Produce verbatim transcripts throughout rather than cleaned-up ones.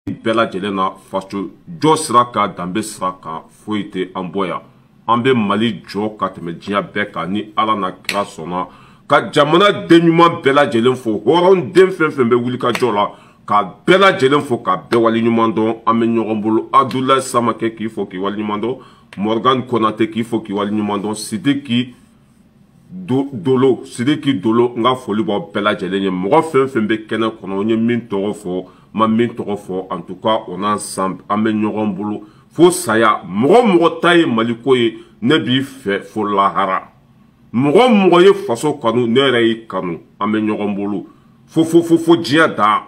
bela jelena fasto jo sraka dambe sraka foite amboya ambe mali jo katme dia beka ni ala na krasona ka jamana denyuma bela jelen fo horon dem fen fen be wuli ka jola ka bela jelen fo ka be wali nyumando ame nyogombulu Abdoulaye Samake ki fo ki wali nyumando Morgan Konate ki fo ki wali nyumando Sidiki Do, dolo Sidiki dolo nga foli bo bela jelen mo fen fen be kena kono nye min toro fo ma min toro fo en tout cas on ensemble ame nyogombulu fo saya mo mo tay maliko ye ne bi fe fo lahara mo mo ye faso kanu ne rei kanu ame nyogombulu fo fo fo fo dia da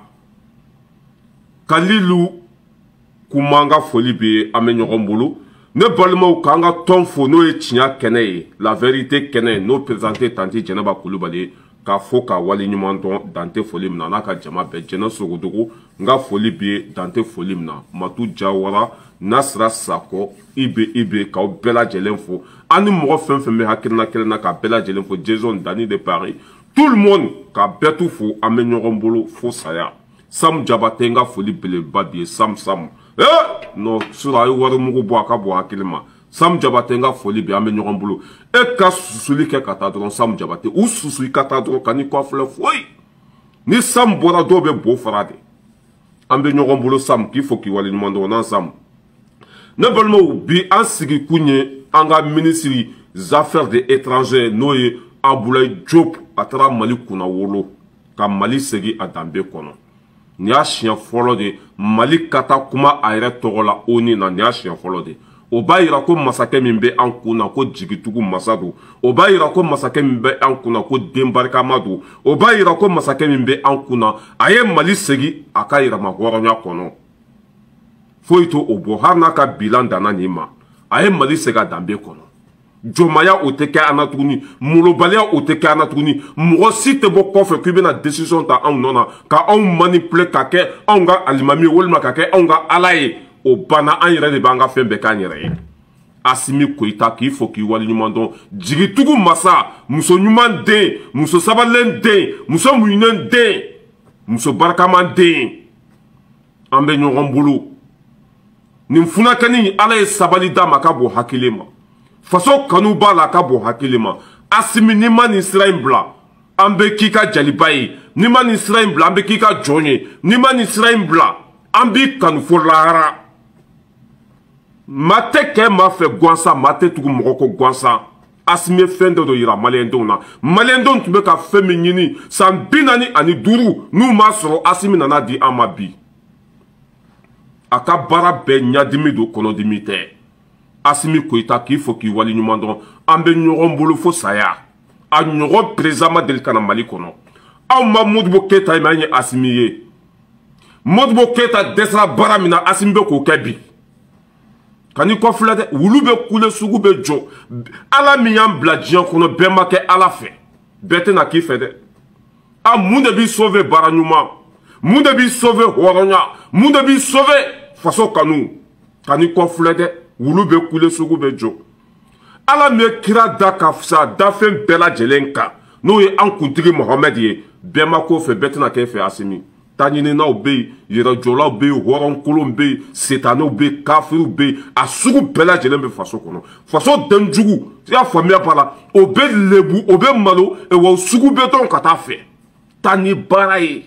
Kalilu kumanga foli be ame nyogombulu ne balma ou kanga tonfo no e tinya kene la vérité kene no présenter tanti Djeneba Coulibaly ka fo ka wali nyumandon dante foli mna na ka jama be jena sogodogo nga foli be dante foli mna matu jawara Nasra Sako ibe ibe ka bela jelen fo ani mo fen fen me hakilna kelna ka bela jelen fo Jason Dani de Paris tout le monde ka betu fo ame nyogombulu fo saya Sam Jabate nga foli bele babie Sam Sam eh no sura ay waru mugo bo aka bo hakilima Sam Jabate nga foli be ame nyogombulu e ka susuli ke kata dron Sam Jabate ou susuli kata dron kani ko fle foi ni Sam bora do be bo farade ambe nyogombulu Sam ki fo ki wali nyumando na Sam ne balmo bi ansigi kunye anga ministry des affaires des étrangers noye Abdoulaye Diop atara Mali kuna wolo ka Mali segi adambe kono ni a chien folo de Mali kata kuma ayre togola oni na ni a chien folo de o ba yira ko masake min be an kuna ko jigitugu masadu o ba yira ko masake min be an kuna ko dembarka madu o ba yira ko masake min be an kuna aye Mali segi aka yira ma horonya kono foito obo harna ka bilan dana nima aye Mali sega dambe kono jomaya oteke anatuni mulobalia oteke anatuni mo site bo kofe ku be na décision ta an nona ka on manipule ka ke on ga alimami wolma ka ke on ga alaye o bana an yere de banga fembe ka nyere Assimi Koita ki fo ki wali nyumando jigitugu masa muso nyuman de muso sabalen de muso muyinen de muso barkaman de ambe nyogombulu nimfuna kani ala sabali da makabo hakilema faso kanu bala kabo hakilema Assimi ni man Israël bla ambe kika jalibai ni man Israël bla ambe kika jonye ni man Israël bla ambi kanu folahara mate ke ma fe gwansa mate tugu mogoko gwansa Assimi fende do yira malendon na malendon tube ka feminini san binani ani duru nu masro Assimi nana di amabi aka bara be nyadimi do kono dimite Assimi Koita ki fo ki wali nyumandon ambe nyogombulu fo saya a nyogo prezama del kana Mali kono aw ma Modibo Keita imanye Assimi ye Modibo Keita desra bara mina Assimi be ko kebi kani ko flade wulu be kule sugu be jo ala mi yam bla jian kono be make ala fe bete na ki fe de a munde bi sauver bara nyuma munde bi sauver horonya munde bi sauver faso kanu kani ko flade wulu be kule sugu be jo ala me kira da kafsa da fen bela jelenka no ye an kuntigi Mohamed ye be mako fe bete na ke fe Assimi tanyine na obe yera jola obe horon kolombe setano be kafiru be asugu bela jelembe faso kono faso denjugu ya famia pala obe lebu obe malo e wa sugu be ton kata fe tani baraye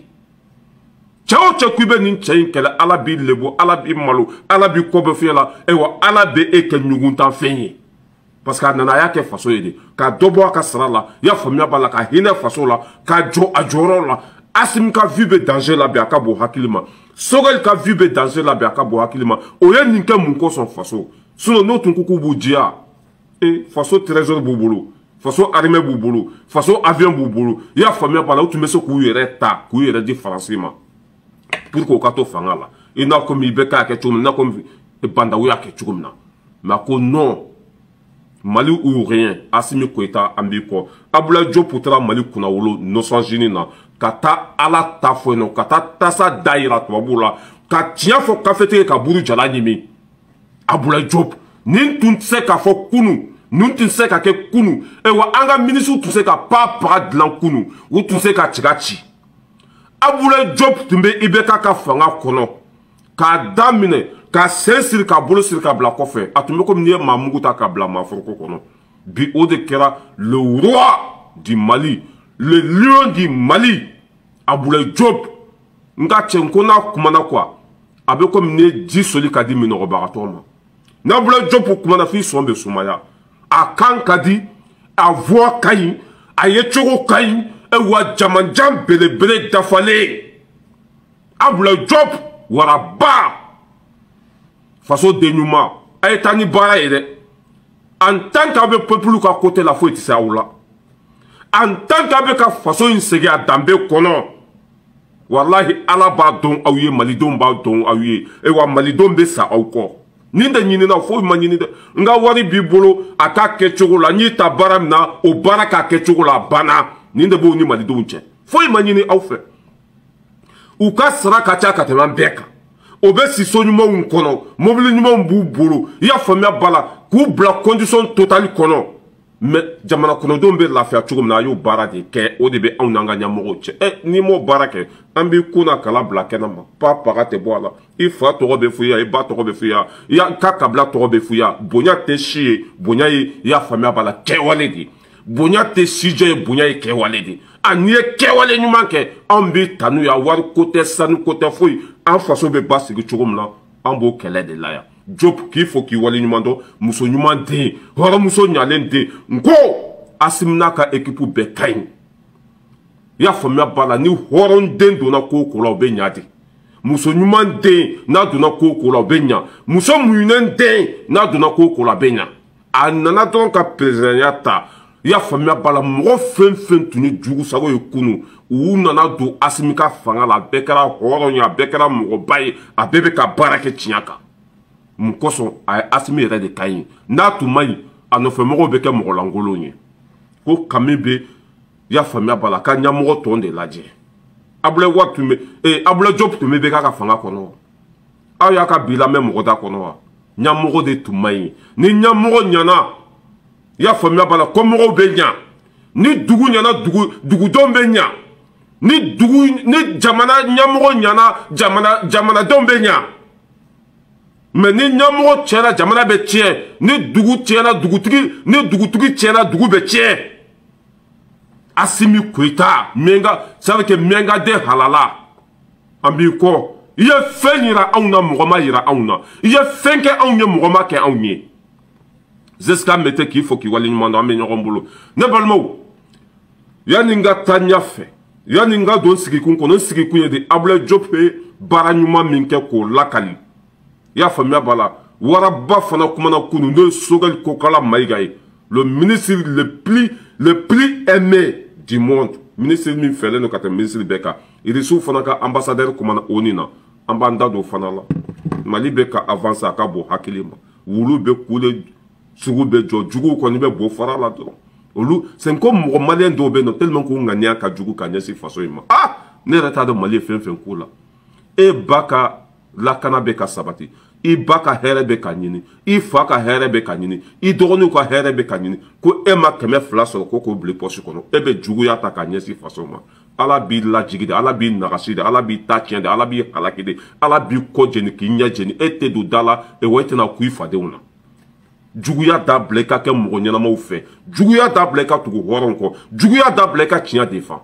chao chakube nin chain kala ala bi lebu ala bi malo ala bi kobe fiela e wa ala be e ke nyugunta fenye parce que nana ya ke faso yede ka dobo ka sala ya famia pala ka hina faso la ka jo ajoro la Assimi ka vibe danger la bi akabo hakilima Sogel ka vibe danger la bi akabo hakilima oye ninke munko son faso suno no tunkuku bujia e faso trésor bubulu faso armée bubulu faso avion bubulu ya famille pala tu meso ku yere ta ku yere di francima pour ko kato fangala ina ko mi beka ke tum na ko banda wu ya ke tumna ma ko non Mali ou rien Assimi Koita ambiko Abdoulaye Diop putra Mali kuna wolo no sanjini na kata ala tafo no kata tasa daira twabula ka tia fo kafete ka buru jala nyimi Abdoulaye Diop nin tun se ka fo kunu nun tun se ka ke kunu e wa anga ministre tun se ka pa pa dlan kunu ou tun se ka tigachi Abdoulaye Diop tumbe ibeka ka fanga kono k'a daminɛ ka sen siri k'a bolo siri ka bila kɔfɛ a tun bɛ komi n'i ye maa mugu ta ka bila maa foroko kɔnɔ bi o de kɛra le roi du Mali le lion du Mali Abdoulaye Diop nka cɛ n ko n'a kumana quoi a bɛ komi n'i ye ji soli ka di minɔgɔbagatɔ ma n'Abdoulaye Diop kumana f'i sɔn bɛ sumaya a kan ka di a voix ka ɲi a ye cogo ka ɲi wa jamanjan belebele dafalen Abdoulaye Diop waraba faso den ɲuman a ye taa ni baara ye dɛ en tant qu'a bɛ peuple ka côté la foyi tɛ se aw la en tant qu'a bɛ ka faso in segin a danbe kɔnɔ walahi ala b'a dɔn aw ye malidenw b'a dɔn aw ye e wa malidenw bɛ sa aw kɔ nin de ɲinina foyi ma ɲini dɛ n ka wari b'i bolo a k'a kɛcogo la n'i ta baara min na o baara k'a kɛcogo la a banna nin de b'o ni malidenw cɛ foyi ma ɲini aw fɛ u ka sara ka ca ka tɛmɛ an bɛɛ kan o bɛ si so ɲumanw kɔnɔ mobili ɲumanw b'u bolo i y'a faamuya ba la k'u bila condition totale kɔnɔ mɛ jamana kɔnɔdenw bɛ lafiya cogo min na a y'o baara de kɛ o de bɛ anw n'an ka ɲɛmɔgɔw cɛ ɛ n'i m'o baara kɛ an b'i kun na kala bila kɛnɛ ma pa paga tɛ bɔ a la i fa tɔgɔ bɛ f'u ye i ba tɔgɔ bɛ f'u ye i y'a ka kabila tɔgɔ bɛ f'u ye bonya tɛ si ye bonya ye i y'a faamuya ba la kɛwale de bonya tɛ sijɛ ye bonya ye kɛwale de a n'i ye kɛwale ɲuman kɛ anw b'i tanu yan wari ko tɛ sanu ko tɛ foyi an faso bɛ ba sigi cogo min na an b'o kɛlɛ de la yan Diop k'i fo k'i wale ɲuman dɔn muso ɲuman den hɔrɔnmuso ɲalen den n ko Assimi n'a ka équipe bɛɛ ka ɲi i y'a faamuya ba la ni hɔrɔn den donna ko o ko la o bɛ ɲa de muso ɲuman den n'a donna ko o ko la o bɛ ɲa muso muɲunen den n'a donna ko o ko la a bɛ ɲa a nana dɔrɔn ka présidentiya ta i y'a faamuya ba la mɔgɔ fɛn fɛn tun ye jugu sago ye kunu u nana don Assimi ka fanga la a bɛɛ kɛra hɔrɔn ye a bɛɛ kɛra mɔgɔba ye a bɛɛ bɛ ka baara kɛ tiɲɛ kan mun kosɔn a ye Assimi yɛrɛ de ka ɲi n'a tun ma ɲi a nɔfɛmɔgɔw bɛ kɛ mɔgɔlankolonw ye ko kami bɛ i y'a faamuya ba la ka ɲɛmɔgɔ tɔn de lajɛ Abdoulaye Wade tun bɛ ee Abdoulaye Diop tun bɛ bɛ k'a ka fanga kɔnɔ aw y'a ka bi lamɛn mɔgɔ da kɔnɔ wa ɲɛmɔgɔ de tun ma ɲi ni ɲɛmɔgɔ ɲɛna i y'a faamuya ba la kɔmɔgɔw bɛ ɲa ni dugu ɲɛna dugu dugudenw bɛ ɲa ni dugu ni jamana ɲɛmɔgɔ ɲɛna jamana jamanadenw bɛ ɲa mais ni ɲɛmɔgɔ tiɲɛna jamana bɛ tiɲɛ ni dugu tiɲɛna dugutigi ni dugutigi tiɲɛna dugu bɛ tiɲɛ Assimi Goïta miɛnka ça veut dire miɛnka den halala an b'i kɔ i ye fɛn yira anw na mɔgɔ ma yira anw na i ye fɛn kɛ anw ye mɔgɔ ma kɛ anw ye Zeska mete k'i fo k'i wale ɲuman dɔn an bɛ ɲɔgɔn bolo ne balimaw yanni n ka taa ɲɛfɛ yanni n ka don sigikun kɔnɔ n sigikun ye de Abdoulaye Diop ye baara ɲuman min kɛ k'o lakali i y'a faamuya ba la waraba fana kumana kunu n'o ye Sogɛli Kokala Mayiga ye le ministre le plus le plus aimé du monde ministre min fɛlen don ka tɛmɛ ministre bɛɛ kan Irisiw fana ka ambassadeur kumana ONU na an b'an da don o fana la Mali bɛ ka avancer a ka bon hakili ma wulu bɛ kule sugu bɛ jɔ juguw kɔni bɛ bɔ fara la dɔrɔn olu c'est comme mɔgɔ maliyɛn dɔw bɛ yen nɔ tellement k'u ŋaniya ka jugu ka ɲɛsin faso in ma ah ne yɛrɛ t'a dɔn Mali ye fɛn fɛn k'o la e ba ka lakana bɛ ka sabati i ba ka hɛrɛ bɛ ka ɲini i fa ka hɛrɛ bɛ ka ɲini i dɔgɔninw ka hɛrɛ bɛ ka ɲini ko e ma kɛmɛ fila sɔrɔ ko k'o bila pɔsi kɔnɔ e bɛ juguya ta ka ɲɛsin faso ma ala b'i lajigi de ala b'i nagasi de ala b'i ta tiɲɛ de ala b'i halaki de ala b'i kɔ jeni k'i ɲɛ jeni e tɛ don da la e wa e tɛna ku i fadenw na juguya dabila i ka kɛ mɔgɔ ɲɛnamaw fɛ juguya dabila i ka tugu hɔrɔn kɔ juguya dabila i ka tiɲɛ defan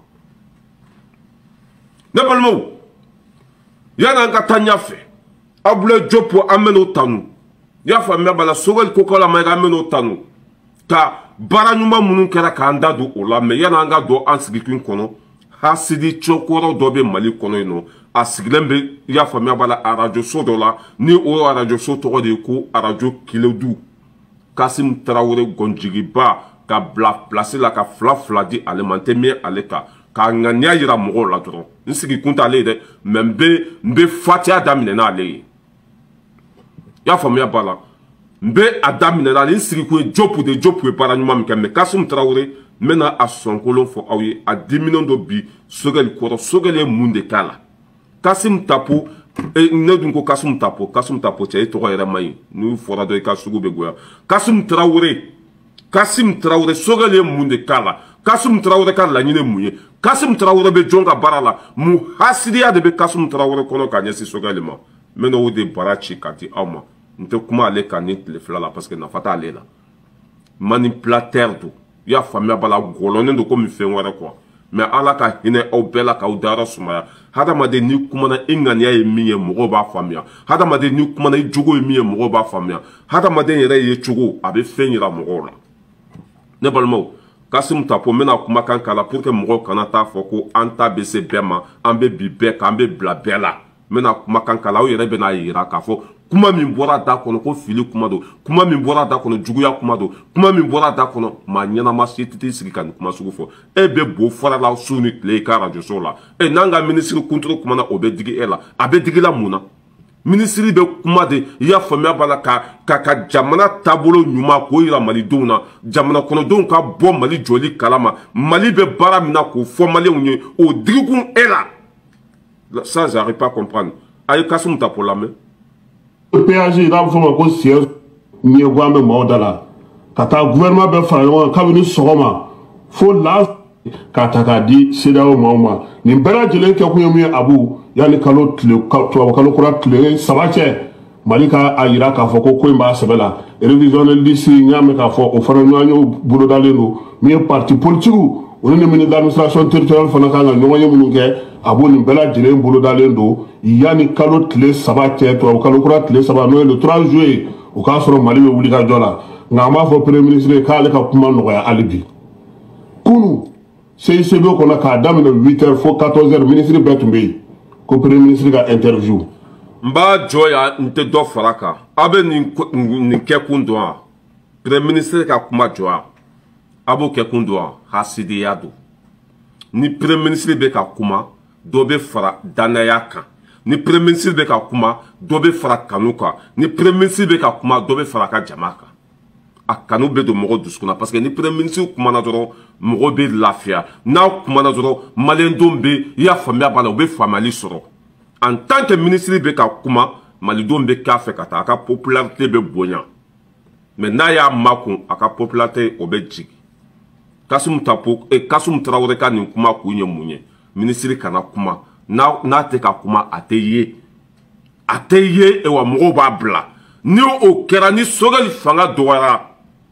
ne balimaw yan'an ka taa ɲɛfɛ Abdoulaye Diop an bɛ n'o tanu i y'a faamuya ba la Sogɛli Kokala Mayiga an bɛ n'o tanu ka baara ɲuman minnu kɛra k'an da don o la mɛ yan'an ka don an sigikun kɔnɔ hasidi cɛkɔrɔ dɔ bɛ Mali kɔnɔ yen nɔ a sigilen bɛ i y'a faamuya ba la arajo so dɔ la ni o arajo so tɔgɔ de ye ko arajo Kiledu Kassim Tarawele gɔnjigiba ka bila place la ka fila fila di ale ma n tɛ mɛn ale kan k'a ŋaniya yira mɔgɔw la dɔrɔn n sigikun t'ale ye dɛ mɛ n bɛ n bɛ fatiya daminɛ n'ale ye i y'a faamuya ba la n bɛ a daminɛ n'ale n sigikun ye Diop de Diop ye baara ɲuman min kɛ mɛ Kassim Tarawele n bɛna a sɔnkolon fɔ aw ye a diminen dɔ bi Sogɛli kɔrɔ Sogɛli ye mun de k'a la Kassim Tapo ne dun ko Kassim Tapo Kassim Tapo cɛ e tɔgɔ yɛrɛ man ɲi n'u fɔra dɔ i ka sugu bɛ goya Kassim Tarawele Kassim Tarawele Sogɛli ye mun de k'a la Kassim Tarawele ka laɲini mun ye Kassim Tarawele bɛ jɔn ka baara la mun hasidiya de bɛ Kassim Tarawele kɔnɔ ka ɲɛsin Sogɛli ma mais n'o de barachi kati ama n'te kuma ale kanit le flala parce que na fata ale la manipulateur do ya famia bala golone do ko mi fe wara quoi mais ala ka hine au bela ka udara sumaya hada made ni kuma na ingania ye miye mo ba famia hada made ni kuma na jugo ye miye mo ba famia hada made yere ye jugo abe fenyira mo la ne balmo Kasim Tapo mena kuma kan kala pour que mo kana ta foko anta bese bema ambe bibe ka ambe bla bela mena kuma kan kala o yere be na yira ka fo kuma min bora da kono ko fili kuma do kuma min bora da kono juguya kuma do kuma min bora da kono ma nyana ma sititi sigi kan kuma sugu fo e be bo fora la suni le ka radio so la e nanga ministre contrôle kuma na obe digi ela abe digi la muna ministre be kuma de ya famia bala ka ka ka jamana tabolo nyuma ko ira mali dona jamana kono don ka bo mali joli kalama mali be bara mina ko fo mali unye o digun ela ça j'arrive pas à comprendre ay Kasim Tapo la me P A G n'a pas ko siège ni gwambe modala kata gouvernement be fara wọn kabini sogoma fo la kata ka di sedawo mauma ni bera jelen ke ko yemi abu yani kalo tle kalo kalo kura tle sabache malika ayira ka fo ko ko mba sebela révision d'ici nyame ka fo o fara nyanyo bulo daleno mi parti politique on ne ministre d'administration territoriale fana ka nyoye munu ke abu ni bela jelen bulo dalendo yani kalo tle sabache to kalo kura tle saba no le trois juillet o ka soro mali be wuli ka jola ngama fo premier ministre ka le ka kuma no ya alibi kunu C I C B ko na ka damina huit heures fo quatorze heures ministre betumbe ko premier ministre ka interview mba joya nte do faraka abe ni ni ke kundo premier ministre ka kuma joa abo ke kundo hasidi yado ni premier ministre be ka kuma do be fara danaya kan ni premier ministre be ka kuma do be fara kanuka ni premier ministre be ka kuma do be fara ka jamaka a kanu be do mogo duskuna parce que ni premier ministre kuma na doro mogo be lafia na kuma na doro malendom be ya famia bala be famali soro en tant que ministre be ka kuma malidom be ka fe kata aka popularité be bonya mais na ya makun aka popularité obe jigi Kasim Tapo e Kasim Traoré ka ni kuma ku nye munye ministre kana kuma na na te ka kuma ateye ateye e wa mogo ba bla ni o kera ni sogal fanga doara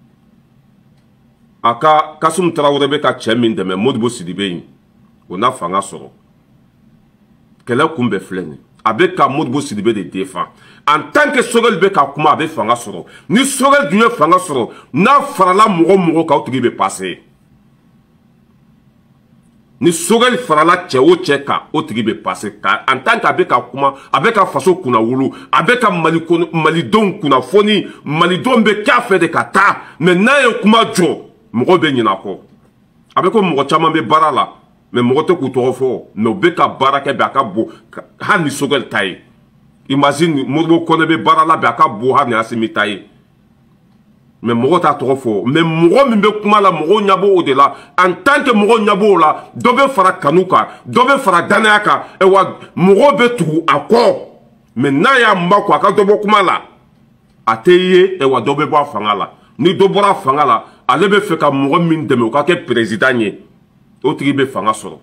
aka Kasim Traoré be ka chemin de me Modibo Sidibé yin o na fanga soro kele kumbe fleni abe ka Modibo Sidibé de défend en tant que sogal be ka kuma abe fanga soro ni sogal duye fanga soro na farala mogo mogo ka otugi be passer ni sogal farala che o che ka otugi be passer ka en tant que abe ka kuma abe ka faso kuna wulu abe ka mali kono mali don kuna foni mali don be ka fe de kata mais na ye kuma jo mogo be nyina ko abe ko mogo chama be barala mais mogo te ku to fo no be ka baraka be aka bo ha ni sogal tai imagine mogo kono be barala be aka bo ha ni asimi tai mais mogo ta to fo mais mogo mi be kuma la mogo nyabo o de la en tant que mogo nyabo la do be fara kanuka do be fara danaka e wa mogo be tu akọ mais na ya mbako aka do bo kuma la ateye e wa do be bo fanga la ni do bora fanga la ale be fe ka mogo min deme o ka ke président nye o tigi be fanga soro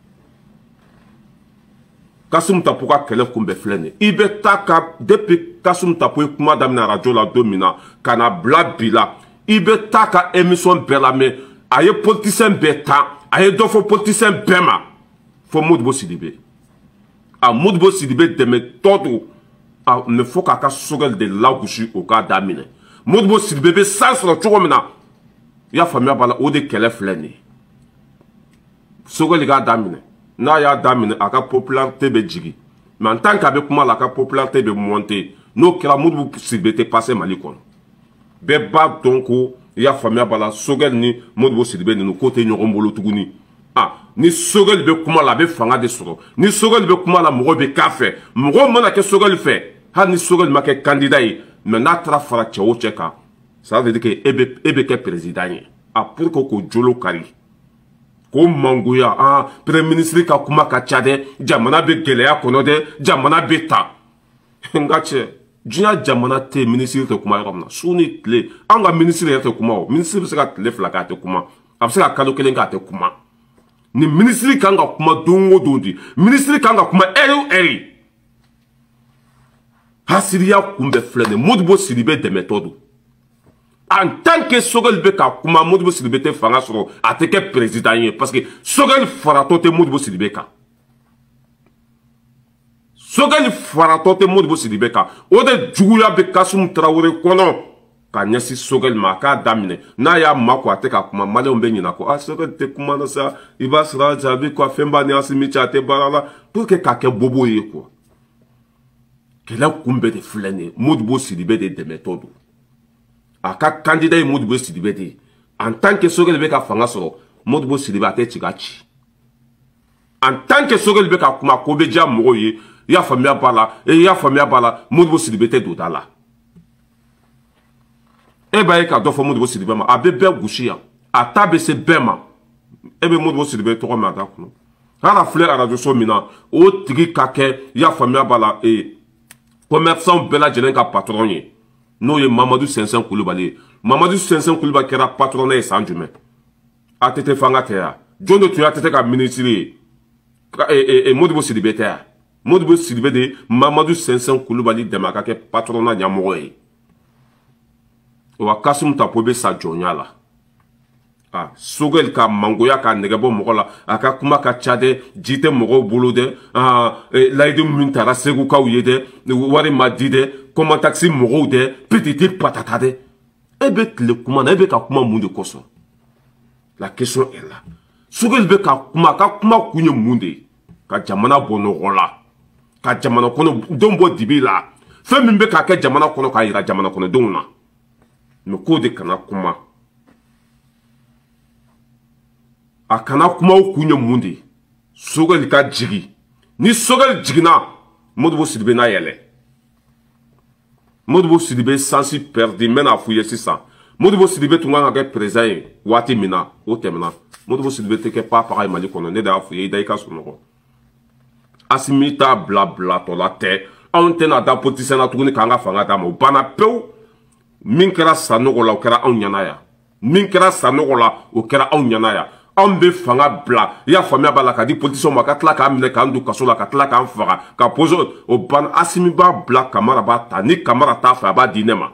Kasim Tapo ka kele kumbe flene ibe taka depuis Kasim Tapo kuma damina radio la domina kana bla bila ibe taka émission bela me aye politicien beta aye dofo politicien bema fo Modibo Sidibé a Modibo Sidibé deme todo a ne faut ka ka sogel de lagushi o ka damine Modibo Sidibé be sans la chogomina ya famia bala o de kele flene sogel ga damine na ya damine aka popularité be jigi mais en tant qu'abe kuma la ka popularité be monter no kira Modibo Sidibé te passer mali kon be ba donc ya famia bala sogel ni Modibo Sidibé ni no côté nyogombolo tuguni ah ni sogel be kuma la be fanga de soro ni sogel be kuma la mogo be kafe mogo mana ke sogel fait ha ni sogel ma ke candidat yi mais na tra fara chewo cheka ça veut dire que ebe ebe ke président yi ah pour que ko jolo kari ko manguya ah premier ministre ka kuma ka chade jamana be geleya kono de jamana be ta ngache jinya jamana te ministre te kuma yomna suni tle anga ministre te kuma o ministre be ka tle flaka te kuma abse ka kalo kelen ka te kuma ni ministre kanga kuma dongo dondi ministre kanga kuma eri eri Hasiria kumbe flene Modibo Sidibé de méthode. En tant que Sogel Beka kuma Modibo Sidibé te fanga soro ateke président parce que Sogel farato te Modibo Sidibé ka. Sogel farato te Modibo Sidibé ka. Ode juguya be Kasum Traoré kono. Ka nyasi Sogel ma ka damine na ya mako ateka kuma male ombe nyina ko ah Sogel te kuma na sa iba sra jabi ko femba ni asimi chate barala pour que ka ke bobo ye ko. Kela kumbe de flene Modibo Sidibé de de méthode. Aka candidat yi Modibo Sidibé de en tant que Sogel Beka fanga soro Modibo Sidibé ate chigachi. En tant que Sogel Beka kuma kobeja moye ya famia bala e ya famia bala Modibo Sidibé te do dala. Eba e ka do fo Modibo Sidibé ma abe be gushia atabe se bema ebe Modibo Sidibé to ko ma da kuno. Hala fleur à radio so mina o tigi kake ya famia bala e commerçant bela jenen ka patron ye. No ye Mamadou Sensen Koulibaly. Mamadou Sensen Koulibaly qui era patronné sans jume. A tete fanga tea. John de Tuya tete ka ministre. Et et Modibo Sidibé tea. Modibo Sidibé de Mamadou Sensen Koulibaly de maka ke patrona nyamoye. Wa Kasum Tapobe sa jonyala. Ah, Sogel ka mangoya ka negebo mokola aka kuma ka chade jite mogo bulude ah laidu mintara segu ka uyede wari madide comment taxi mogo de petite patata de ebe le kuma na ebe ka kuma munde koso. La question est là. Sogel be ka kuma ka kuma kunye munde ka jamana bono rola ka jamana kono dombo dibila femi be ka ke jamana kono ka ira jamana kono donna me ko de kana kuma a kana kuma kunye mundi Sogel ka jigi ni Sogel jigina Modibo Sidibé na yele Modibo Sidibé sensi perdu mena fouye sisa Modibo Sidibé tunga ka présent wati mina o temna Modibo Sidibé te ke pa pareil mali kono ne da fouye da ka sonoko asimita bla bla to la te on tena da politicien na tuguni kanga fanga da mo bana pew min kera sanogo la o kera on nyanaya min kera sanogo la o kera on nyanaya an be fanga bla ya famia bala ka di politicien ma ka tla ka amine ka ndu kaso la ka tla ka faga ka pozo o ban asimi ba bla kamara ba ta ni kamara ta fa ba dinema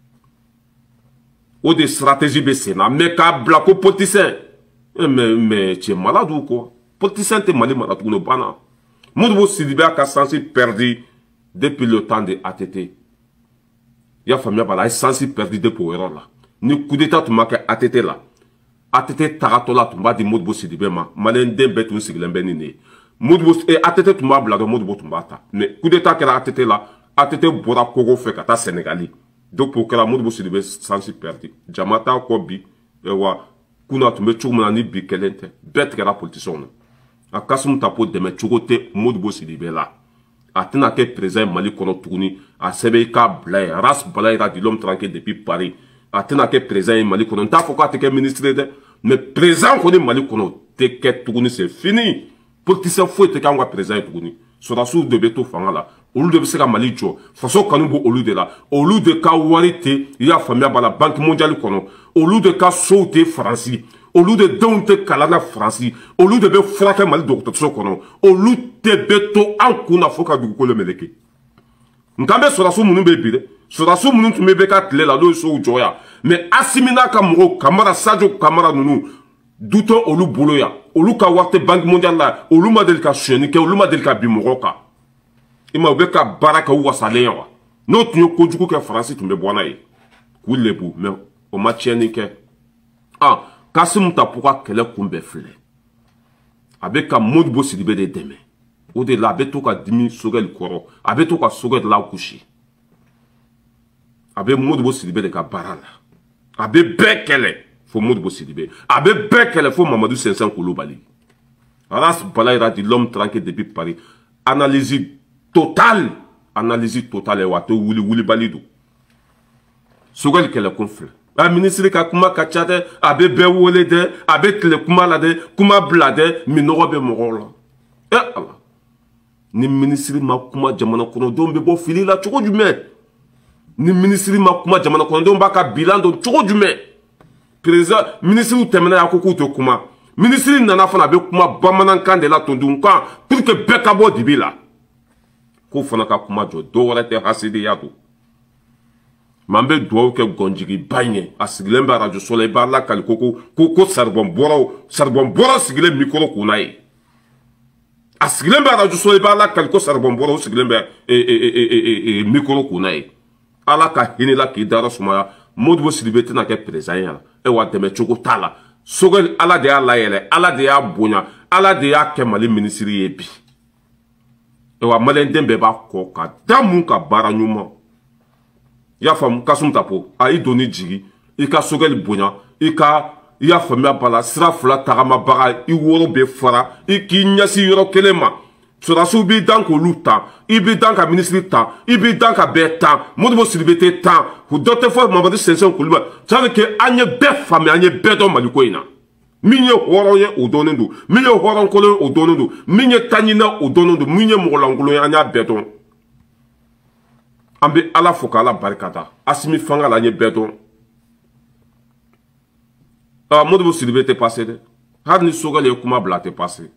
o de stratégie be sena me ka bla ko politicien mais mais tu es malade ou quoi politicien te mali malade ou no bana Modibo Sidibé ka sensi perdu depuis le temps de A T T ya famia bala est sensi perdu depuis wero la ni coup d'état tu marque A T T la A T T tagatola tumba di Modibo Sidibé ma malen den betu sigilen benini Modibo e A T T tumba bla do Modibo tumba ta mais coup d'état que la A T T la A T T bora kogo fe kata Sénégali donc pour que la Modibo Sidibé sensi perdu jamata ko bi e wa kuna tumbe chumana ni bi kelente bet que la politicien a Kasum Tapo de me chugote Modibo Sidibé la atena ke président Mali kono tuguni a sebe ka blay ras blay ra di l'homme tranquille depuis Paris atena ke président Mali kono ta foko ateke ministre de mais président kono Mali kono te ke tuguni c'est fini politicien fo te ka ngwa président tuguni so da sou de beto fanga la olu de se ka Mali jo faso kanu bo olu de la olu de ka warite ya famia bala banque mondiale kono olu de ka sauter France au lieu de donner kalana France, au lieu de frapper Mali docteur Sokono, au lieu de beto en kuna foka du ko le meleke. Nkambe sura so munu bebire, sura so munu tu mebeka tle la lo so joya. Mais asimina kamro kamara sajo kamara nunu duto olu boloya, olu ka warte banque mondiale la, olu model ka chenike, olu model ka bimoroka. Ima beka baraka ou wasaleya wa. No tunyo kojuko ke France tu mebwana yi. Kulebu mais o machenike. Ah Kasum Tapo kele kumbe fle abe ka Modibo Sidibé de deme o de la abe to ka dimi Sogel koro abe to ka Sogel la kushi abe Modibo Sidibé de ka barala abe bekele fo Modibo Sidibé abe bekele fo Mamadou Sensen Koulibaly ras balayra di l'homme tranquille depuis Paris analyse totale analyse totale wa to wuli wuli balido Sogel kele conflit a ministre ka kuma kachade abe be wole de abe tele kuma la de kuma blade minoro be morola eh Allah ni ministre ma kuma jamana kono don be bo fili la choko jume ni ministre ma kuma jamana kono don ba ka bilan don choko jume président ministre temena ya ko to kuma ministre nana fana be kuma bamanan kan de la tondun kan pour que be ka bo dibila k'o fana ka kuma jɔ dɔ wɛrɛ tɛ hasidiya don mais an bɛ dugawu kɛ gɔnjigiba in ye a sigilen bɛ arajo so la i b'a lakali ko ko ko saribɔn bɔraw saribɔn bɔra sigilen mikoro kunna ye a sigilen bɛ arajo so la i b'a lakali ko saribɔn bɔraw sigilen bɛ mikoro kunna ye ala ka hinɛ la k'i dara sumaya Modibo Sidibe tɛna kɛ président ye yan e wa dɛmɛ cogo t'a la Sogɛli ala de y'a layɛlɛ ala de y'a bonya ala de y'a kɛ Mali ministre ye bi e wa maliyɛnden bɛɛ b'a kɔ ka da mun ka baara ɲuman i y'a faamu Kasum Tapo a y'i donni jigi i ka Sogɛli bonya i ka i y'a faamuya bala sira fila tagamabaga i woro bɛ fara i k'i ɲɛsin yɔrɔ kelen ma Sɔrɔdasiw b'i dan k'olu tan i b'i dan ka ministre tan i b'i dan ka bɛɛ tan Modibo Sidibe tɛ tan dɔ tɛ fɔ Mamadu Sɛnsɛn Kulibali ça veut dire que an ye bɛɛ faamuya an ye bɛɛ dɔn Maliko in na min ye hɔrɔn ye o dɔnnen don min ye hɔrɔnkolon ye o dɔnnen don min ye taɲina o dɔnnen don min ye mɔgɔlankolon ye an y'a bɛɛ dɔn an bɛ ala fo k'ala barikada Asimi fanga la an ye bɛɛ dɔn ah Modibo Sidibe tɛ passé dɛ hali ni Sogɛli ye kuma bila a tɛ passé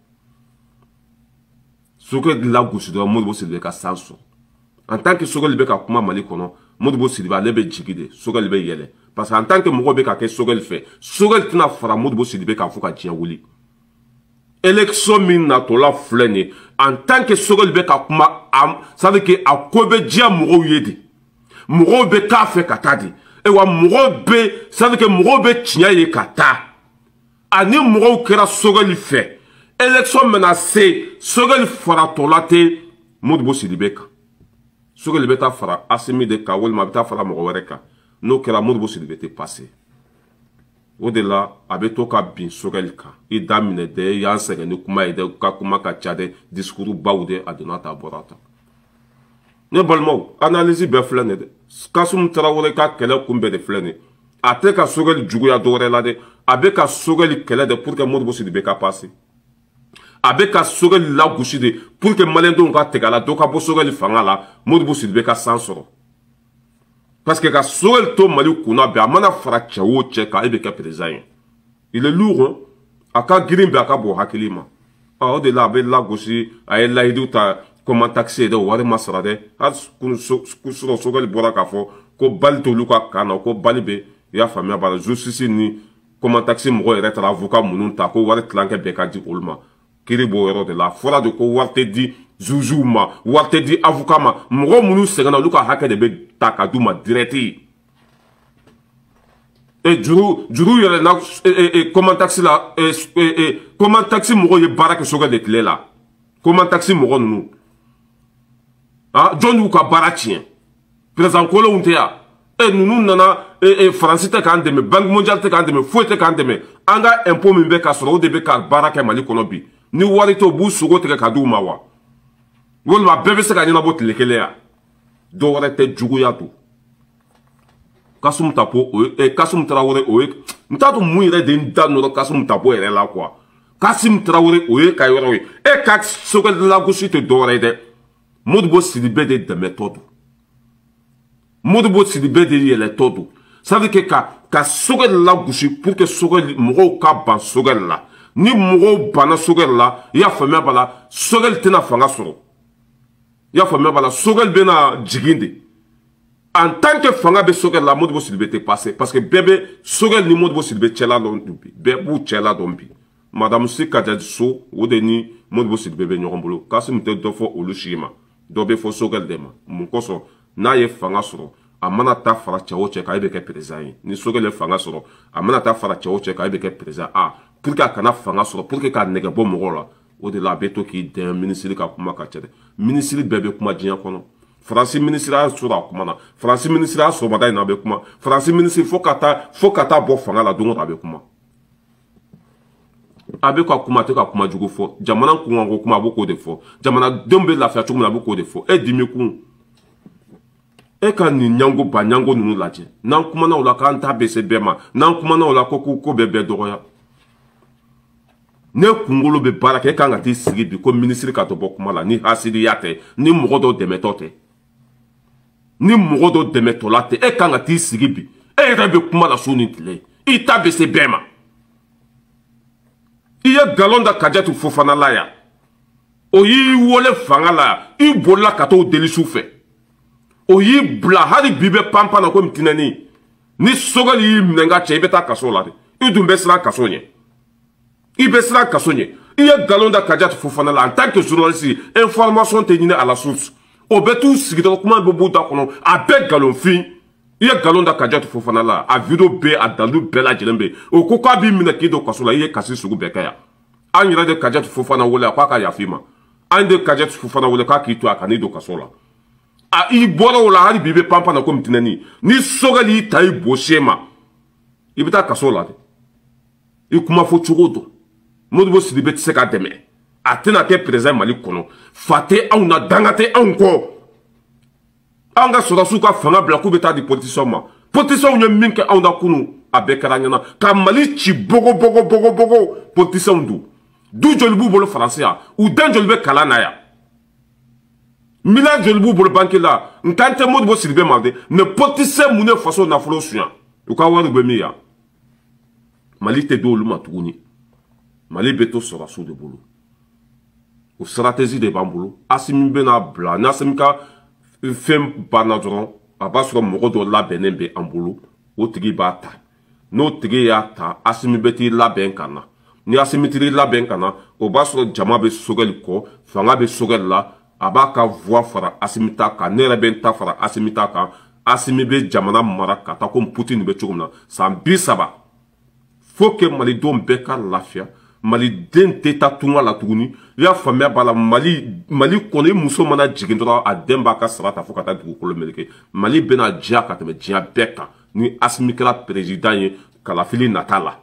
Sogɛli lagosi dɔrɔn Modibo Sidibe ka san sɔrɔ en tant que Sogɛli bɛ ka kuma Mali kɔnɔ Modibo Sidibe ale bɛ jigi de Sogɛli bɛ yɛlɛ parce que en tant que mɔgɔ bɛ ka kɛ Sogɛli fɛ Sogɛli tɛna fara Modibo Sidibe k'a fɔ ka diɲɛ wuli élection min natɔla filɛ nin ye en tant que Sogɛli bɛ ka kuma ça veut dire que a ko bɛ diya mɔgɔw ye de mɔgɔw bɛ k'a fɛ ka taa de e wa mɔgɔw bɛ ça veut dire que mɔgɔw bɛ tiɲɛ ye ka taa ani mɔgɔw kɛra Sogɛli fɛ élection mena se Sogɛli faratɔla tɛ Modibo Sidibe kan Sogɛli bɛ taa fara Asimi de kan walima a bɛ taa fara mɔgɔ wɛrɛ kan n'o kɛra Modibo Sidibe tɛ passé o de la a bɛ to ka bin Sogɛli kan i da minɛ dɛ i y'an sɛgɛn ni kuma ye dɛ ka kuma ka ca dɛ discours baw de a donna ta a bɔra ta ne balimaw analyse bɛɛ filɛ nin ye dɛ Kasum Tarawele ka kɛlɛ kunbɛn de filɛ nin ye a tɛ ka Sogɛli juguya dɔwɛrɛ la dɛ a bɛ ka Sogɛli kɛlɛ de pour que Modibo Sidibe ka passé a bɛ ka Sogɛli lagosi de pour que maliyɛndenw ka tigɛ a la dɔ ka bɔ Sogɛli fanga la Modibo Sidibe ka san sɔrɔ parce que ka Sogɛli to Mali kunna bɛɛ a mana fara cɛ o cɛ kan e bɛ kɛ président ye il est lourd a ka girin bɛɛ a ka bɔ hakili ma o de la a bɛ lagosi a ye layidu ta comment taxi dɛ wari ma sara dɛ hali sɔrɔ Sogɛli bɔra k'a fɔ ko bali t'olu ka kan na ko bali bɛ i y'a faamuya b'a la justice ni comment taxi mɔgɔ yɛrɛ taara avocat minnu ta ko wari tilankɛ bɛɛ ka di olu ma kiri b'o yɔrɔ de la a fɔra de ko wari tɛ di jujuw ma wari tɛ di avocat ma mɔgɔ minnu sɛgɛnna olu ka hakɛ de bɛ ta ka d'u ma direct e juru juru yɛrɛ na comment taxi la comment taxi mɔgɔw ye baara kɛ Sogɛli de tile la comment taxi mɔgɔ ninnu ah jɔn y'u ka baara tiɲɛ président kolonw tɛ yan e ninnu nana faransi tɛ k'an dɛmɛ banque mondiale tɛ k'an dɛmɛ foyi tɛ k'an dɛmɛ an ka impôt min bɛ ka sɔrɔ o de bɛ ka baara kɛ Mali kɔnɔ bi ni wari to b'u sogo tigɛ ka d'u ma wa walima bɛɛ bɛ se ka ɲɛnabɔ tile kelen ya dɔ wɛrɛ tɛ juguya don Kasum Tapo o ye Kasum Tarawele o ye n t'a dɔn mun yɛrɛ de n da nɔrɔ Kasum Tapo yɛrɛ la quoi Kasum Tarawele o ye ka yɔrɔ ye e ka Sogɛli lagosi tɛ dɔwɛrɛ ye dɛ Modibo Sidibe de dɛmɛtɔ don Modibo Sidibe de yɛlɛtɔ don ça veut dire que ka ka Sogɛli lagosi pour que Sogɛli mɔgɔw ka ban Sogɛli la ni mɔgɔw banna Sogɛli la i y'a faamuya b'a la Sogɛli tɛna fanga sɔrɔ i y'a faamuya b'a la Sogɛli bɛna jigin de en tant que fanga bɛ Sogɛli la Modibo Sidibe tɛ passé parce que bɛɛ bɛ Sogɛli ni Modibo Sidibe cɛla dɔn bi bɛɛ b'u cɛla dɔn bi madame Si Kadiadi So o de ni Modibo Sidibe bɛ ɲɔgɔn bolo Kasum tɛ dɔ fɔ olu si ma dɔ bɛ fɔ Sogɛli de ma mun kosɔn n'a ye fanga sɔrɔ a mana taa fara cɛ o cɛ kan e bɛ kɛ président ye ni Sogɛli ye fanga sɔrɔ a mana taa fara cɛ o cɛ kan e bɛ kɛ président a pour que a kana fanga sɔrɔ pour que k'a nɛgɛ bɔ mɔgɔw la o de la a bɛ to k'i dɛmɛ minisiri ka kuma ka ca dɛ minisiri bɛɛ bɛ kuma diɲɛ kɔnɔ Faransi minisiri y'a sɔrɔ a kuma na Faransi minisiri y'a sɔgɔmada in na a bɛ kuma Faransi minisiri fo ka taa fo ka taa bɔ fanga la don o don a bɛ kuma a bɛ ka kuma a tɛ ka kuma jugu fɔ jamana kunkanko kuma a b'o k'o de fɔ jamanadenw bɛ lafiya cogo min na a b'o k'o de fɔ e dimi kun e ka nin ɲango ba ɲango ninnu lajɛ n'an kumana o la k'an ta bɛ se bɛɛ ma n'an kumana o la ko ko bɛ bɛɛ dɔgɔya ne kunkolo bɛ baara kɛ e kan ka t'i sigi bi ko minisiri ka to bɔ kuma la ni hasidiya tɛ ni mɔgɔ dɔw dɛmɛtɔ tɛ ni mɔgɔ dɔw dɛmɛtɔla tɛ e kan ka t'i sigi bi e yɛrɛ bɛ kuma la su ni tile i ta bɛ se bɛɛ ma i ye galon da Kadiatu Fofana la yan o y'i wole fanga la i bolila ka t'o deli su fɛ o y'i bila hali bi bɛ panpan na komi tinɛni ni Sogɛli y'i minɛ nka cɛ i bɛ taa kaso la de i dun bɛ siran kaso ɲɛ i bɛ siran kaso ɲɛ i ye nkalon da Kadiatu Fofana la en tant que journaliste information tɛ ɲini à la source o bɛ t'u sigi dɔrɔn kuma bɛ b'u da kɔnɔ a bɛɛ nkalonfin i ye nkalon da Kadiatu Fofana la a video bɛɛ a dalu bɛɛ lajɛlen bɛ o ko k'a b'i minɛ k'i don kaso la i ye kasi sugu bɛɛ kɛ yan an yɛrɛ de Kadiatu Fofana wele a k'a ka yafa i ma an de Kadiatu Fofana wele k'a k'i to a kan'i don kaso la a i bɔra o la hali bi i bɛ panpan na komi tinɛni ni Sogɛli y'i ta i bosie ma i bɛ taa kaso la de i kuma fɔ cogo dɔn Modibo Sidibe tɛ se ka dɛmɛ a tɛna kɛ président Mali kɔnɔ fa tɛ anw na danga tɛ anw kɔ an ka sɔrɔdasiw ka fanga bila k'u bɛ taa di politiciens ma politiciens ye min kɛ anw na kunun a bɛɛ kɛra an ɲɛna ka Mali ci bogo bogo bogo bogo politiciens dun du joli b'u bolo faransi yan u den joli bɛ kalan na yan miliyari joli b'u bolo banque la n kan tɛ Modibo Sidibe ma de mais politicien mun ye faso nafolo suɲɛ u ka wari bɛ min yan Mali tɛ d'olu ma tuguni Mali bɛ to sɔrɔdasiw de bolo o stratégie de b'an bolo Asimi bɛna bila ni Asimi ka fɛn banna dɔrɔn a b'a sɔrɔ mɔgɔ dɔ labɛnnen bɛ an bolo o tigi b'a ta n'o tigi y'a ta Asimi bɛ t'i labɛn ka na ni Asimi t'i labɛn ka na o b'a sɔrɔ jama bɛ Sogɛli kɔ fanga bɛ Sogɛli la a b'a ka voix fara Asimi ta kan ne yɛrɛ bɛ n ta fara Asimi ta kan Asimi bɛ jamana mara ka taa komi Poutine bɛ cogo min na san bi saba faut que malidenw bɛɛ ka lafiya maliden tɛ taa tunga la tuguni i y'a faamuya b'a la mali mali kɔnɔ i muso mana jigin dɔrɔn a den b'a ka sara ta fo ka taa dugukolo meleke mali bɛna diya ka tɛmɛ diɲɛ bɛɛ kan ni Asimi kɛra président ye kalafili nata la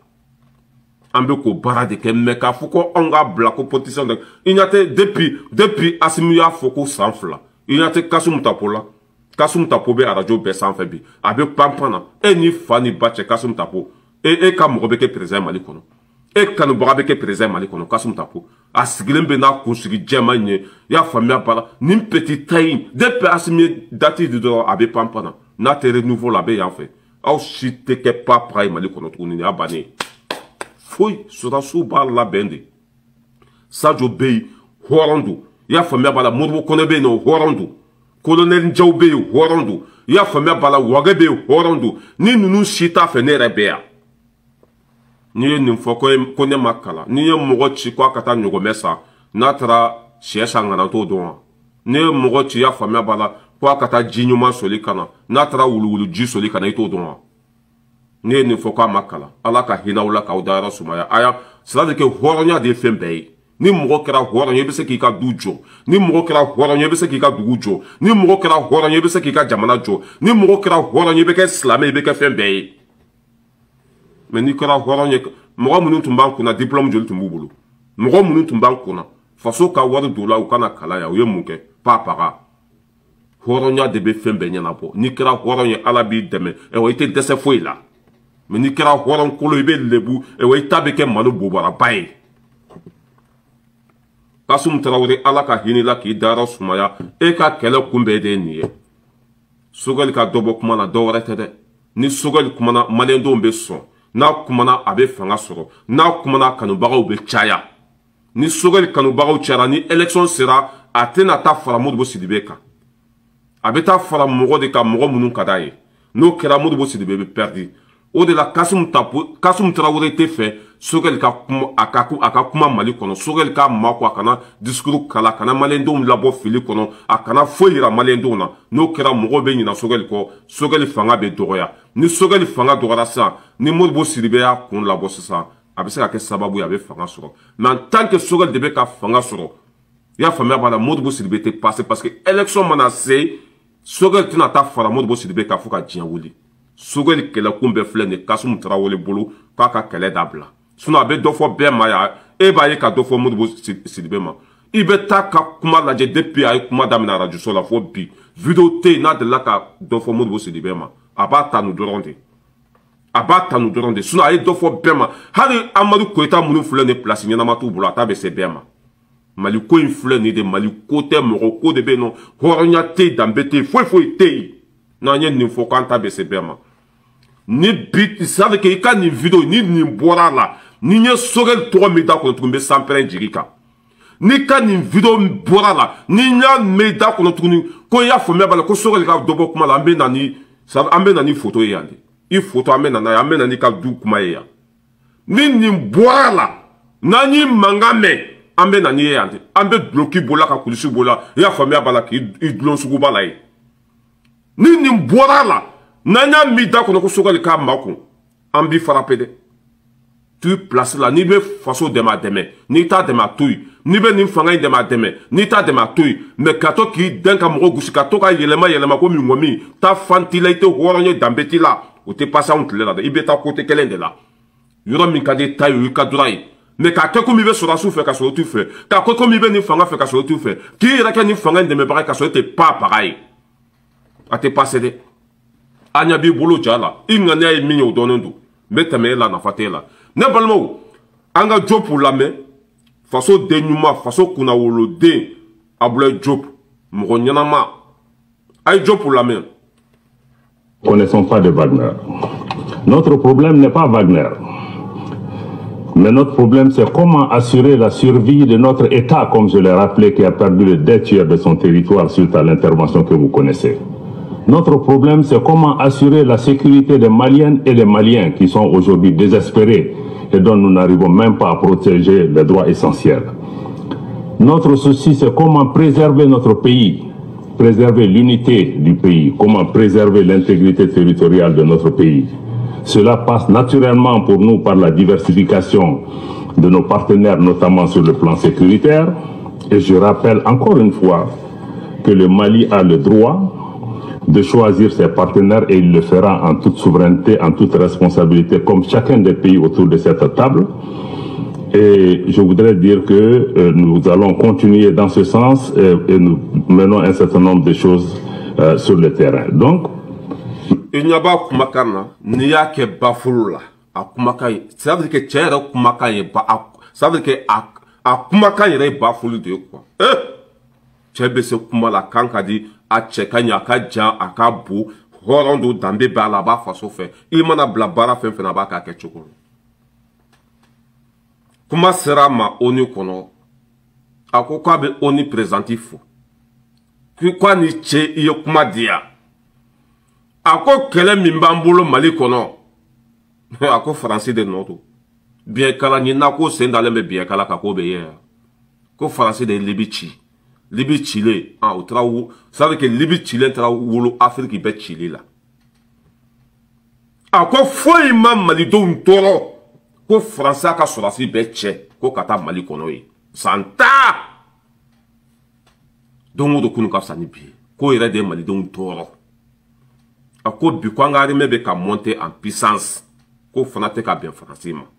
an bɛ k'o baara de kɛ mɛ k'a fɔ ko anw k'a bila ko politicien dɛ i ɲɛ tɛ depuis depuis Asimi y'a fɔ ko san fila i ɲɛ tɛ Kasumu Tapo la Kasumu Tapo bɛ arajo bɛɛ sanfɛ bi a bɛ panpan na e ni fa ni ba cɛ Kasumu Tapo e e ka mɔgɔ bɛ kɛ président Mali kɔnɔ e kanubaga bɛ kɛ président Mali kɔnɔ Kasumu Tapo a sigilen bɛ n'a kunsigi jɛman ɲɛ i y'a faamuya b'a la nin petit taille depuis Asimi ye date di dɔrɔn a bɛ panpan na n'a tɛ renouveau la a bɛ yan fɛ aw si tɛ kɛ papa ye Mali kɔnɔ tuguni nin y'a bannen ye foyi sɔrɔdasiw b'a labɛn de Sadio bɛ yen hɔrɔn don i y'a faamuya b'a la Modibo Kɔnɛ bɛ yen nɔ hɔrɔn don colonel Njaw bɛ yen hɔrɔn don i y'a faamuya b'a la Wage bɛ yen hɔrɔn don ni ninnu si t'a fɛ ne yɛrɛ bɛ yan n'i ye nin fɔ ko ne ma kalan n'i ye mɔgɔ ci k'a ka taa ɲɔgɔmɛ san n'a taara sɛ san ŋana t'o dɔn wa n'i ye mɔgɔ ci i y'a faamuya b'a la k'a ka taa ji ɲuman soli ka na n'a taara wuluwulu ji soli ka na i t'o dɔn wa n'i ye nin fɔ k'a ma kalan ala ka hinɛ aw la k'aw dayɔrɔ sumaya aya c'est à dire que hɔrɔnya de ye fɛn bɛɛ ye ni mɔgɔ kɛra hɔrɔn ye i bɛ se k'i ka du jɔ ni mɔgɔ kɛra hɔrɔn ye i bɛ se k'i ka dugu jɔ ni mɔgɔ kɛra hɔrɔn ye i bɛ se k'i ka jamana jɔ ni mɔgɔ kɛra hɔrɔn ye i bɛ kɛ silamɛ i bɛ kɛ fɛn bɛɛ ye mais n'i kɛra hɔrɔn ye mɔgɔ minnu tun b'an kunna diplôme joli tun b'u bolo mɔgɔ minnu tun b'an kunna faso ka wari don la u kana kalan yan u ye mun kɛ papaga hɔrɔnya de bɛ fɛn bɛɛ ɲɛnabɔ n'i kɛra hɔrɔn ye ala b'i dɛmɛ ɛwɔ i tɛ dɛsɛ foyi la mais n'i kɛra hɔrɔn kolo i bɛ lebu ɛwɔ i ta bɛ kɛ malo bobaraba ye Kasumu Tarawele ala ka hinɛ la k'i dayɔrɔ sumaya e ka kɛlɛ kunbɛn de ye nin ye Sogɛli ka dɔ bɔ kuma na dɔ wɛrɛ tɛ dɛ ni Sogɛli kumana maliyɛndenw bɛ sɔn n'a kumana a bɛ fanga sɔrɔ n'a kumana kanubagaw bɛ caya ni Sogɛli kanubagaw cayara ni élection sera a tɛna taa fara Modibo Sidibe kan a bɛ taa fara mɔgɔ de kan mɔgɔ minnu ka d'a ye n'o kɛra Modibo Sidibe bɛ perdu o de la Kasumu Tapo Kasumu Tarawele tɛ fɛ Sogɛli ka kuma a ka a ka kuma Mali kɔnɔ Sogɛli ka makɔ a kana discours kala a kana maliyɛndenw labɔ fili kɔnɔ a kana foyi yira maliyɛndenw na n'o kɛra mɔgɔw bɛ ɲina Sogɛli kɔ Sogɛli fanga bɛ dɔgɔya ni Sogɛli fanga dɔgɔyara sisan ni Modibo Sidibe y'a kun labɔ sisan a bɛ se ka kɛ sababu ye a bɛ fanga sɔrɔ mais en tant que Sogɛli de bɛ ka fanga sɔrɔ i y'a faamuya b'a la Modibo Sidibe tɛ passer parce que élection mana se Sogɛli tɛna taa fara Modibo Sidibe kan fo ka diɲɛ wuli Sogɛli kɛlɛkun bɛɛ filɛ nin ye Kasumu Tarawele bolo k'a ka kɛlɛ dabila sinon a bɛ dɔ fɔ bɛɛ ma yan e b'a ye ka dɔ fɔ Modibo Sidibe ma i bɛ taa ka kuma lajɛ depuis a ye kuma daminɛ arajoso la fo bi video tɛ yen n'a delila ka dɔ fɔ Modibo Sidibe ma a b'a tanu dɔrɔn de a b'a tanu dɔrɔn de sinon a ye dɔ fɔ bɛɛ ma hali Amadu Koyita minnu filɛ nin ye place ɲɛnama t'u bolo a t'a bɛ se bɛɛ ma Mali ko in filɛ nin de Mali ko tɛ mɔgɔ ko de bɛ yen nɔ hɔrɔnya tɛ yen danbe tɛ yen foyi foyi tɛ yen n'an ye nin fɔ k'an ta bɛ se bɛɛ ma ni bi c'est à dire que i ka nin video ni nin bɔra a la ni n ye Sogɛli tɔgɔ min da kɔnɔ tuguni n bɛ sanpɛrɛn jigi kan ni ka nin video bɔra la ni y'a mɛn da kɔnɔ tuguni ko y'a faamuya b'a la ko Sogɛli ka dɔ bɔ kuma la an bɛ na ni an bɛ na ni photo ye yan de i photo an bɛ na n'a ye an bɛ na n'i ka du kuma ye yan ni nin bɔra la n'an ye mankan mɛn an bɛ na n'i ye yan de an bɛ duloki b'o la ka kulisi b'o la i y'a faamuya b'a la k'i dulon sugu b'a la ye ni nin bɔra la n'an y'a mɛn da kɔnɔ ko Sogɛli k'a makun an b'i frappé dɛ tu place la n'i bɛ faso dɛmɛ a dɛmɛ n'i t'a dɛmɛ a to yen n'i bɛ nin fanga in dɛmɛ a dɛmɛ n'i t'a dɛmɛ a to yen mɛ ka to k'i dɛn ka mɔgɔ gosi ka to ka yɛlɛma yɛlɛma ko min ŋɔ min ta fan t'i la i tɛ hɔrɔn ye danbe t'i la o tɛ pase anw tile la dɛ i bɛ taa côté kelen de la yɔrɔ min ka di ta ye o y'i ka dɔrɔn ye mɛ k'a kɛ komi i bɛ sɔrɔdasiw fɛ ka sɔrɔ o t'u fɛ k'a kɛ komi i bɛ nin fanga fɛ ka sɔrɔ o t'u fɛ k'i yɛrɛ kɛ nin fanga in dɛmɛbaga ye ka sɔrɔ e tɛ pa baga ye a tɛ pase dɛ a ɲɛ b'i bolo ja la i ŋaniya ye min ye o dɔnnen don n bɛ tɛmɛ e la nafa t'e la ne balimaw an ka Diop lamɛn faso den ɲuman faso kunnawoloden Abdoulaye Diop mɔgɔ ɲɛnama a ye Diop lamɛn. Nous ne connaissons pas de Wagner. Notre problème n'est pas Wagner. Mais notre problème, c'est comment assurer la survie de notre État, comme je l'ai rappelé, qui a perdu le deux tiers de son territoire suite à l'intervention que vous connaissez. Notre problème, c'est comment assurer la sécurité des Maliennes et des Maliens qui sont aujourd'hui désespérés et dont nous n'arrivons même pas à protéger les droits essentiels. Notre souci, c'est comment préserver notre pays, préserver l'unité du pays, comment préserver l'intégrité territoriale de notre pays. Cela passe naturellement pour nous par la diversification de nos partenaires, notamment sur le plan sécuritaire. Et je rappelle encore une fois que le Mali a le droit de choisir ses partenaires et il le fera en toute souveraineté, en toute responsabilité, comme chacun des pays autour de cette table. Et je voudrais dire que euh, nous allons continuer dans ce sens et, et nous menons un certain nombre de choses euh, sur le terrain. Donc, il n'y a pas de kumakana, n'y a que bafoula, a kumakai. Ça veut dire que tu as kumakai, ça veut dire que a kumakai est bafoulu de quoi. Eh, tu as baissé kumala kanka dit a tchekanya ka jan a ka bou, horondo dambe ba la ba faso fait. Il m'en a blabara fait fait na ba ka ketchoko. Comment sera ma onu kono? A quoi be oni présentif? Quoi ni che iyo kuma dia? Ako kele mimbambolo Mali kono. Ako français de noto. Bien kala ni nako sendale me bien kala kako beye. Ko français de Libichi. Libi Chile. Ah, au traou. Ça veut dire que Libi Chile tra wolo Afrique qui bet Chile là. Ako foi mam Mali do ntoro. Ko français ka sorasi bet che. Ko kata Mali kono yi. Santa. Dongo do kunu kapsa ni bi. Ko ire de Mali do ntoro. A ko bi ko ngari mebe ka monter en puissance ko fanate ka bien français ma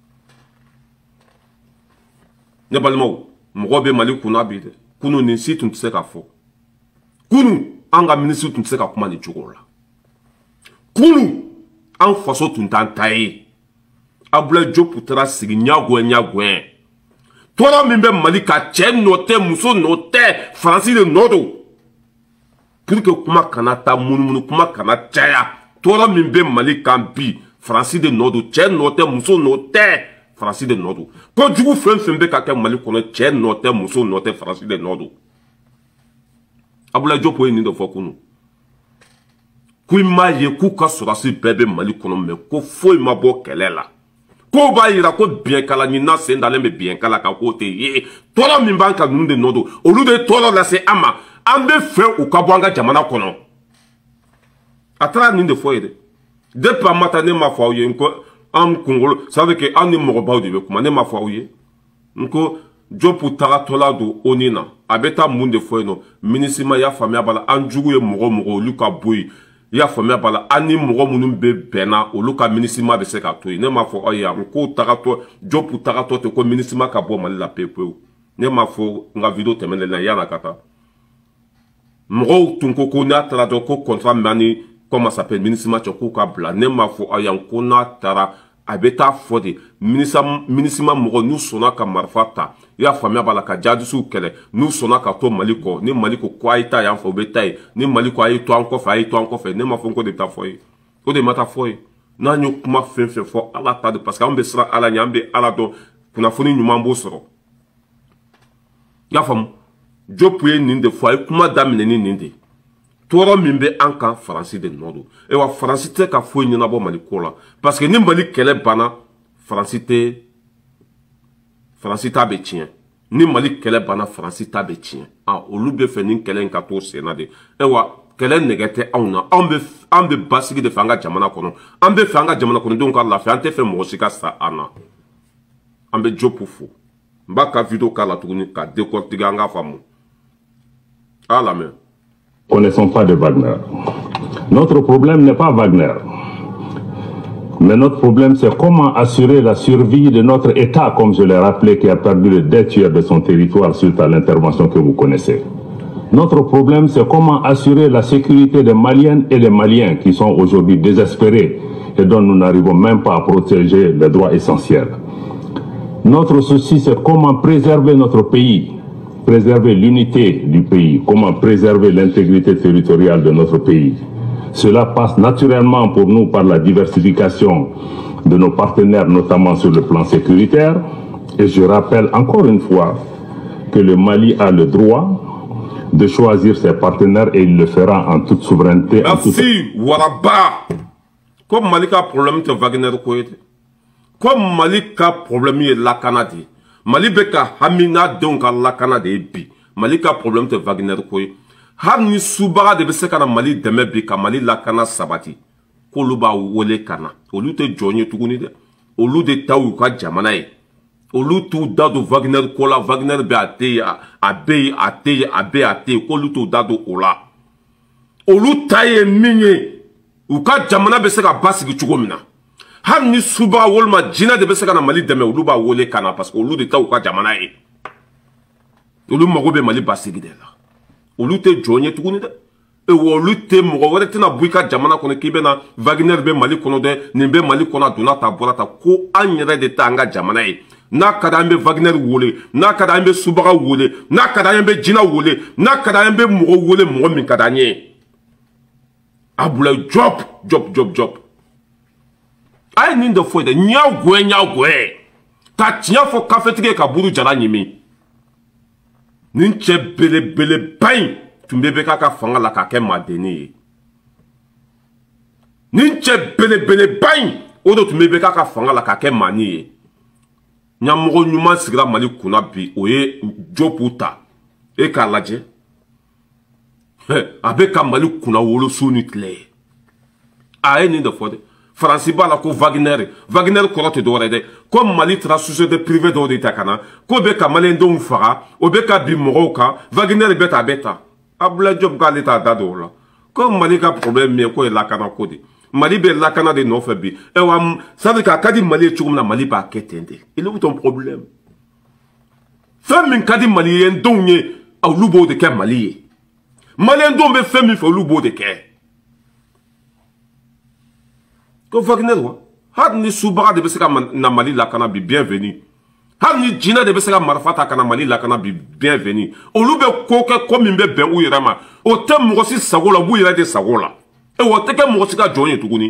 ne balmo mo be Mali kuna bi de kunu ni si tun tse ka fo kunu anga ministre tun tse ka kuma ni jogola kunu an faso tun tan tai Abdoulaye Diop tra sigi nyagwe nyagwe tora mimbe Mali ka chen note muso note français de nodo pour que kuma kanata munumunu kuma kana chaya tora mimbe Mali kampi français de nodo chen note muso note français de nodo ko jugu fen fen be ka ke Mali kono chen note muso note français de nodo Abdoulaye Diop ni do fokunu ku ma ye ku ka sorasi bebe Mali kono me ko foi ma bo kelela ko ba yira ko bien kala ni na se ndale me bien kala ka ko te ye tora mimba ka nu de nodo olu de tora la se ama an bɛ fɛ u ka bɔ an ka jamana kɔnɔ a taara nin de fɔ ye dɛ depuis a ma taa ne ma fɔ aw ye n ko an kunkolo ça veut dire que an ni mɔgɔbaw de bɛ kuma ne ma fɔ aw ye n ko Diop tagatɔla don ONU na a bɛ taa mun de fɔ yen nɔ MINUSMA y'a faamuya b'a la an jugu ye mɔgɔ mɔgɔ olu ka bɔ yen i y'a faamuya b'a la an ni mɔgɔ minnu bɛ bɛnna olu ka MINUSMA bɛ se ka to yen ne ma fɔ aw ye n ko tagatɔ Diop tagatɔ tɛ ko MINUSMA ka bɔ Mali la pewu pewu ne ma fɔ n ka vidéo tɛmɛnen na yan'a ka taa mɔgɔw tun ko ko n'a taara dɔn ko contrat mani comment ça s'appelle MINUSMA cɛ k'u ka bila ne ma fɔ aw yan ko n'a taara a bɛ taa fɔ de MINUSMA mɔgɔ n'u sɔnna ka marifa ta i y'a faamuya b'a la ka jadisiw kɛlɛ n'u sɔnna ka to Mali kɔ ni Mali ko ko a ye taa yan fɛ u bɛ taa ye ni Mali ko a ye to an kɔfɛ a ye to an kɔfɛ ne ma fɔ n ko de taa fɔ ye o de ma taa fɔ ye n'an ye kuma fɛn fɛn fɔ Ala ta de parce que an bɛ siran Ala ɲɛ an bɛ Ala dɔn kunnafoni ɲuman b'o sɔrɔ y'a faamu Diop ye nin de fɔ a ye kuma daminɛ ni nin de tɔɔrɔ min bɛ an kan Faransi de nɔ don e wa Faransi tɛ ka foyi ɲɛnabɔ Mali ko la parce que ni Mali kɛlɛ banna Faransi tɛ Faransi ta bɛ tiɲɛ ni Mali kɛlɛ banna Faransi ta bɛ tiɲɛ ah olu bɛ fɛ nin kɛlɛ in ka to sen na de e wa kɛlɛ nɛgɛ tɛ anw na anw bɛ an bɛ basigi de fɛ an ka jamana kɔnɔ an bɛ fɛ an ka jamana kɔnɔdenw ka lafiya an tɛ fɛ mɔgɔ si ka sa an na an bɛ Diop fo n b'a ka vidéo k'a la tuguni ka décortiquer an k'a faamu a lamɛn. Connaissons pas de Wagner. Notre problème n'est pas Wagner. Mais notre problème, c'est comment assurer la survie de notre État, comme je l'ai rappelé, qui a perdu le deux tiers de son territoire suite à l'intervention que vous connaissez. Notre problème, c'est comment assurer la sécurité des Maliennes et des Maliens qui sont aujourd'hui désespérés et dont nous n'arrivons même pas à protéger les droits essentiels. Notre souci, c'est comment préserver notre pays, préserver l'unité du pays, comment préserver l'intégrité territoriale de notre pays. Cela passe naturellement pour nous par la diversification de nos partenaires, notamment sur le plan sécuritaire. Et je rappelle encore une fois que le Mali a le droit de choisir ses partenaires et il le fera en toute souveraineté. Merci, toute... Waraba. Comme Mali a problème de Wagner, comme Mali a problème de la Canada. Mali beka hamina donc la Canada bi Mali ka problème te Wagner koy har ni subara de bese kana Mali deme bi ka Mali la kana sabati ko luba wole kana olu te jonye tuguni de olu de taw ka jamana e olu tu dado Wagner ko la Wagner be ate abe ate abe ate ko lu tu dado ola olu taye minye u ka jamana bese ka basigi chugomina har ni suba wolma jina de bese kana Mali deme olu ba wole kana parce que olu de taw ka jamana e olu mago be Mali basigi de la olu te jonye tuguni de e olu te mogo were tena buika jamana kono ki be na Wagner be Mali kono de ni be Mali kono dona ta borata ko anyere de tanga jamana e na kada be Wagner wole na kada be suba wole na kada be jina wole na kada be mogo wole mogo min kada nye abula job job job job ay nin de foi de nyaw gwe nyaw gwe ka tia fo kafetige ka buru jara nyimi nin che bele bele bain tumbebe ka ka fanga la ka ke madeni nin che bele bele bain odo tumbebe ka ka fanga la ka ke mani nyamogo nyuma sigira Mali kuna bi oye joputa e ka laje abe ka Mali kuna wolo sunu tle ay nin de foi de Faransi ba la ko Wagner Wagner korote do rede comme Mali tra société privée do de takana ko be ka Mali ndo mfara o be ka bi moroka Wagner beta beta abla job ga leta dado la comme Mali ka problème me ko la kana ko de Mali be la kana de no fe bi e wa ça veut ka kadi Mali chugum na Mali ba ketende il est ton problème femme min kadi Mali en donye au lubo de ke Mali Mali ndo be femme fo lubo de ke ko Wagner wa har ni subaga de bese ka na Mali la kana bi bienvenue har ni jina de bese ka marfata kana Mali la kana bi bienvenue olu be ko ke ko min be ben u yirama o te mo si sagola bu yira de sagola e o te ke mo si ka jonye tuguni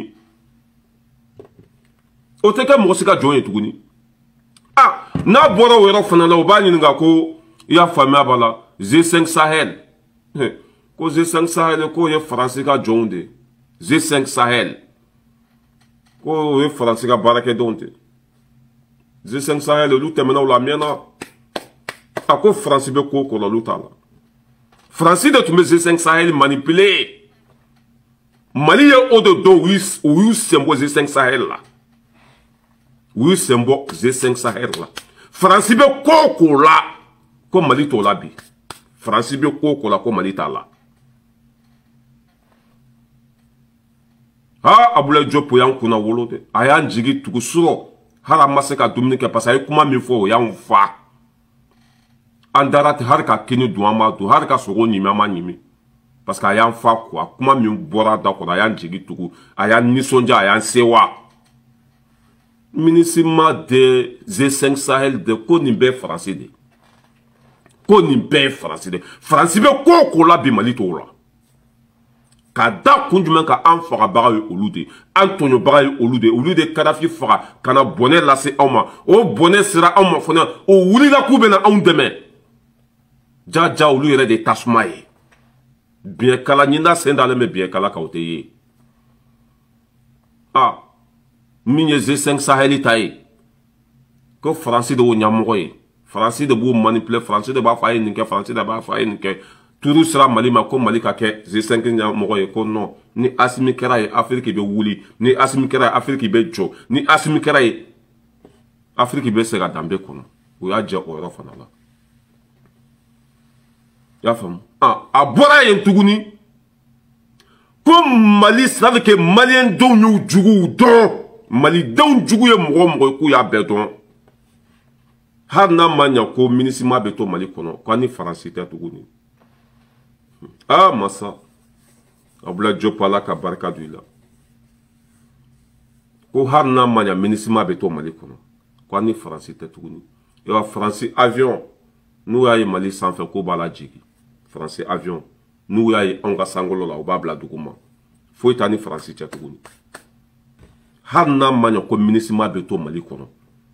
o te ke mo si ka jonye tuguni ah na boro wero fana la o ba ni nga ko ya famia bala G cinq Sahel ko G cinq Sahel ko ye français ka jonde G cinq Sahel ko ye Faransi ka baara kɛ denw tɛ G cinq Sahel olu tɛmɛna o la mɛnna a ko Faransi bɛ ko o ko la olu t'a la Faransi de tun bɛ G cinq Sahel manipuler Mali ye o de dɔn u y'u sen bɔ G cinq Sahel la u y'u sen bɔ G cinq Sahel la Faransi bɛ ko o ko la ko Mali t'o la bi Faransi bɛ ko o ko la ko Mali t'a la. Ha Abdoulaye Diop yan kuna wolo de ayan jigi tugu suro hala maseka dumuni ke pasa kuma mi fo yan fa andarat har ka kini duama du har ka sogo nyimi ama nyimi parce que ayan fa quoi kuma mi bora da ko ayan jigi tugu ayan nisonja ayan sewa ministre de G cinq Sahel de ko ni be français de ko ni be français de français be ko ko la bi Mali to la ka da kunjumen ka an faga baga ye olu de an tɔɲɔ baga ye olu de olu de Kadafi faga kana bɔnɛ lase aw ma o bɔnɛ sera aw ma fana o wulila k'u bɛna anw dɛmɛ jaja olu yɛrɛ de tasuma ye biɲɛkala ɲinda sen dalen bɛ biɲɛkala kan o tɛ ye ah min ye G cinq Sahel ta ye ko faransi de y'o ɲɛmɔgɔ ye faransi de b'o manipuler faransi de b'a fɔ a ye nin kɛ faransi de b'a fɔ a ye nin kɛ turu sera Mali ma ko Mali ka kɛ G cinq ɲɛmɔgɔ ye ko non ni Assimi kɛra ye Afrique bɛ wuli ni Assimi kɛra ye Afrique bɛ jɔ ni Assimi kɛra ye Afrique bɛ se ka danbe kɔnɔ o y'a jɛ o yɔrɔ fana la i y'a faamu ah a bɔra yen tuguni ko Mali ça veut que Malien denw y'u juguw dɔn Malidenw jugu ye mɔgɔ mɔgɔ k'u y'a bɛɛ dɔn hali n'a ma ɲɛ ko MINUSMA bɛ to Mali kɔnɔ k'a ni Faransi tɛ tuguni ah masa Abdoulaye Diop Ala ka barika don i la ko hali n'a ma ɲɛ MINUSMA bɛ to Mali kɔnɔ k'a ni Faransi tɛ tuguni i b'a Faransi avion n'u y'a ye Mali sanfɛ ko b'a la jigin Faransi avion n'u y'a ye anw ka sangolo la u b'a bila dugu ma foyi t'a ni Faransi cɛ tuguni hali n'a ma ɲɛ ko MINUSMA bɛ to Mali kɔnɔ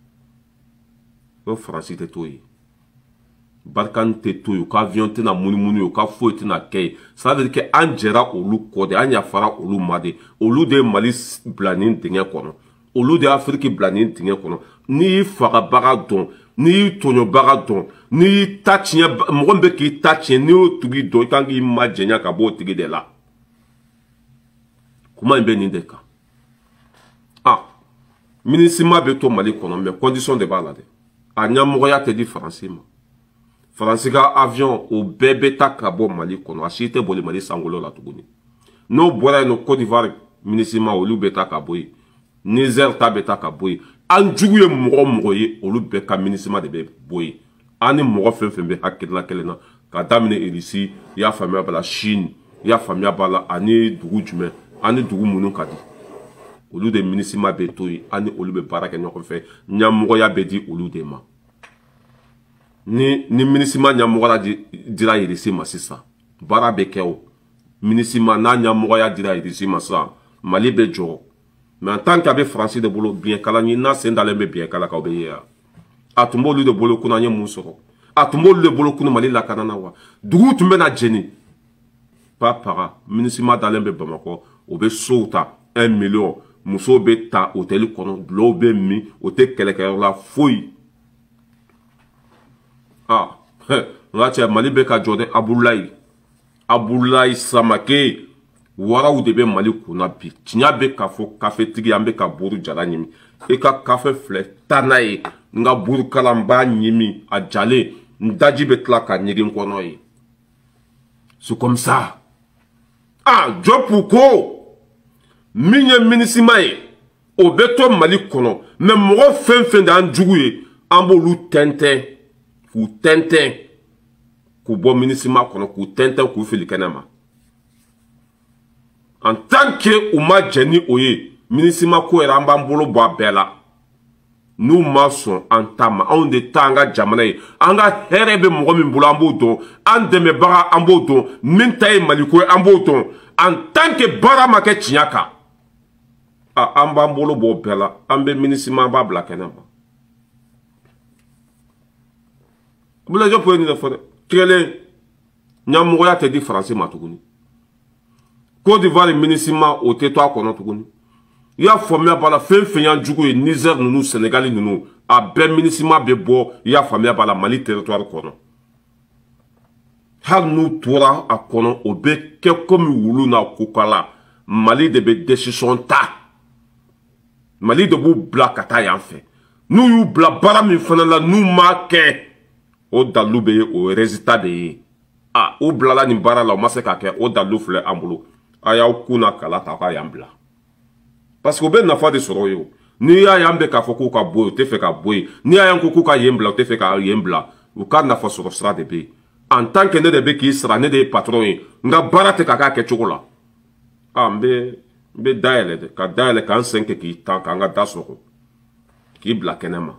ko Faransi tɛ to ye Barkhane tɛ to ye u ka avion tɛna munumunu ye u ka foyi tɛna kɛ ye ça veut dire que an jɛra olu kɔ de an yafara olu ma de olu de ye Mali bila nin dingɛ kɔnɔ olu de ye Afrique bila nin dingɛ kɔnɔ n'i y'i fagabaga dɔn n'i y'i tɔɲɔbaga dɔn n'i y'i ta tiɲɛ mɔgɔ min bɛ k'i ta tiɲɛ n'i y'o tigi dɔn i kan k'i majɛnya ka bɔ o tigi de la kuma in bɛ nin de kan ah MINUSMA bɛ to Mali kɔnɔ mais condition de b'a la dɛ a ɲɛmɔgɔya tɛ di Faransi ma Faransi ka avion o bɛɛ bɛ taa ka bɔ Mali kɔnɔ a si tɛ boli Mali sankolo la tuguni n'o bɔra yen nɔ Côte d'Ivoire MINUSMA olu bɛ taa ka bɔ yen Niger ta bɛ taa ka bɔ yen an jugu ye mɔgɔ mɔgɔ ye olu bɛɛ ka MINUSMA de bɛ bɔ yen an ni mɔgɔ fɛn fɛn bɛ hakilina kelen na ka daminɛ Russie i y'a faamuya b'a la Chine i y'a faamuya b'a la ani dugu jumɛn ani dugu minnu ka di olu de MINUSMA bɛ to yen ani olu bɛ baara kɛ ɲɔgɔn fɛ ɲɛmɔgɔya bɛ di olu de ma ni ni MINUSMA ɲɛmɔgɔya dira Russie ma sisan baara bɛ kɛ o MINUSMA n'a ɲɛmɔgɔya dira Russie ma sisan Mali bɛ jɔ mais en tant que a bɛ Faransi de bolo biɲɛkala ɲinina sen dalen bɛ biɲɛkala kan o bɛ ye yan a tun b'olu de bolo kunna an ye mun sɔrɔ a tun b'olu de bolo kunna Mali lakana na wa duguw tun bɛ na jeni pa paga MINUSMA dalen bɛ Bamakɔ o bɛ sow ta un million musow bɛ ta hôtel kɔnɔ dulɔw bɛ min o tɛ kɛlɛkɛyɔrɔ la foyi ah n ka cɛ Mali bɛ ka jɔ dɛ Abulayi Abulayi Samake waraw de bɛ Mali kunna bi tiɲɛ bɛ ka fɔ kafetigi an bɛ ka buru jala ɲimi i ka kafe filɛ taa n'a ye n ka burukala n b'a ɲimi a jalen n daji bɛ tila ka ɲigin kɔnɔ ye c'est comme ça ah Diop ko min ye MINUSMA ye o bɛ to Mali kɔnɔ mais mɔgɔ fɛn fɛn de an jugu ye an b'olu tɛntɛn k'u tɛntɛn k'u bɔ MINUSMA kɔnɔ k'u tɛntɛn k'u fili kɛnɛ ma en tant que u ma jɛ ni o ye MINUSMA ko yɛrɛ an b'an bolo bɔ a bɛɛ la n'u ma sɔn an ta ma anw de ta an ka jamana ye an ka hɛrɛ bɛ mɔgɔ min bolo an b'o dɔn an dɛmɛbaga an b'o dɔn min ta ye Maliko ye an b'o dɔn en tant que baara ma kɛ tiɲɛ kan ah an b'an bolo bɔ o bɛɛ la an bɛ MINUSMA an b'a bila kɛnɛ ma Abdoulaye Diop ye nin de fɔ dɛ kelen ɲɛmɔgɔya tɛ di Faransi ma tuguni Côte d'Ivoire MINUSMA o tɛ to a kɔnɔ tuguni i y'a faamuya b'a la fɛn fɛn y'an jugu ye Niger ninnu Sénégal ninnu a bɛɛ MINUSMA bɛ bɔ i y'a faamuya b'a la Mali territoire kɔnɔ hali n'u tora a kɔnɔ o bɛ kɛ komi wulu n'a kokala Mali de bɛ décision ta Mali de b'u bila ka taa yan fɛ n'u y'u bila baara min fana la n'u m'a kɛ o dalu bɛ ye o résultat de ye ah u bilala nin baara la o ma se k'a kɛ o dalu filɛ an bolo a y'aw kun na kala ta k'a y'an bila parce que o bɛ nafa de sɔrɔ ye o n'i y'a y'an bɛ k'a fɔ k'u ka bɔ yen u tɛ fɛ ka bɔ yen n'i y'a y'an ko k'u ka yen bila u tɛ fɛ ka yen bila u ka nafa sɔrɔ sira de bɛ yen en tant que ne de bɛ k'i sara ne de ye patron ye n ka baara tɛ ka k'a kɛcogo la ah n bɛ n bɛ dayɛlɛ dɛ ka dayɛlɛ k'an sen kɛ k'i tan k'an ka da sɔgɔ k'i bila kɛnɛ ma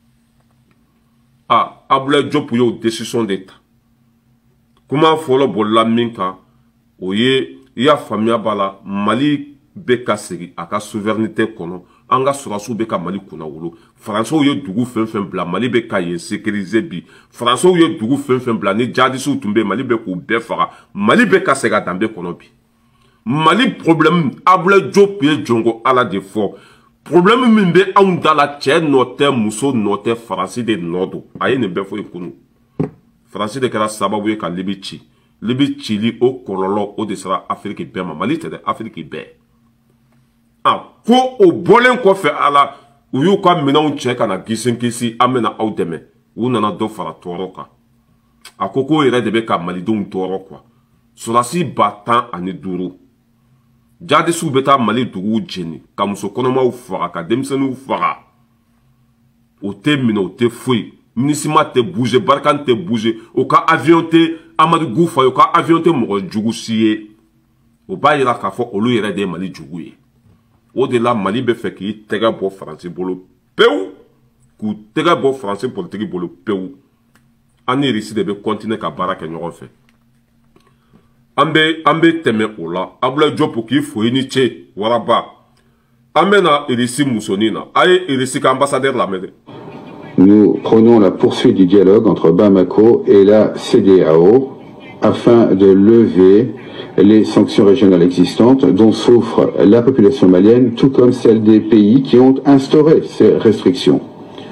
ah Abdoulaye Diop y'o décision de ta kuma fɔlɔ bolila min kan o ye i y'a faamuya b'a la Mali bɛ ka segin a ka souveraineté kɔnɔ an ka sɔrɔsiw bɛ ka Mali kunna wolo Français ye dugu fɛn fɛn bila Mali bɛ ka yen sécuriser bi Français ye dugu fɛn fɛn bila ni jihadistes tun bɛ Mali bɛ k'u bɛɛ faga Mali bɛ ka segin a danbe kɔnɔ bi Mali problème Abdoulaye Diop ye jongo ala de fɔ problème min bɛ anw da la cɛ nɔ tɛ muso nɔ tɛ Faransi de nɔ don a ye nin bɛɛ fɔ yen kunun Faransi de kɛra sababu ye ka Libi ci Libi cili o kɔlɔlɔ o de sera Afrique bɛɛ ma Mali tɛ dɛ Afrique bɛɛ ah ko o bɔlen kɔfɛ ala u y'u ka minɛnw cɛ ka na gisen kisi an bɛna aw dɛmɛ u nana dɔ fara tɔɔrɔ kan a ko k'o yɛrɛ de bɛ ka malidenw tɔɔrɔ quoi sɔrɔdasi ba tan ani duuru jihadistes bɛ taa Mali duguw jeni ka muso kɔnɔmaw faga ka denmisɛnninw faga o tɛ minɛ o tɛ foyi Minisma tɛ bouger Barkhane tɛ bouger o ka avion tɛ Amadu Goufa o ka avion tɛ mɔgɔ jugu si ye o b'a yira k'a fɔ olu yɛrɛ de ye Mali jugu ye o de la Mali bɛ fɛ k'i tɛgɛ bɔ Faransi bolo pewu k'u tɛgɛ bɔ Faransi politique bolo pewu an ni Russie de bɛ continuer ka baara kɛ ɲɔgɔn fɛ an bɛ an bɛ tɛmɛ o la Abdoulaye Diop k'i foyi ni ce waraba an bɛ na Russie musonin na a ye Russie ka ambassadeur lamɛn dɛ. Nous prenons la poursuite du dialogue entre Bamako et la C D A O afin de lever les sanctions régionales existantes dont souffre la population malienne, tout comme celle des pays qui ont instauré ces restrictions.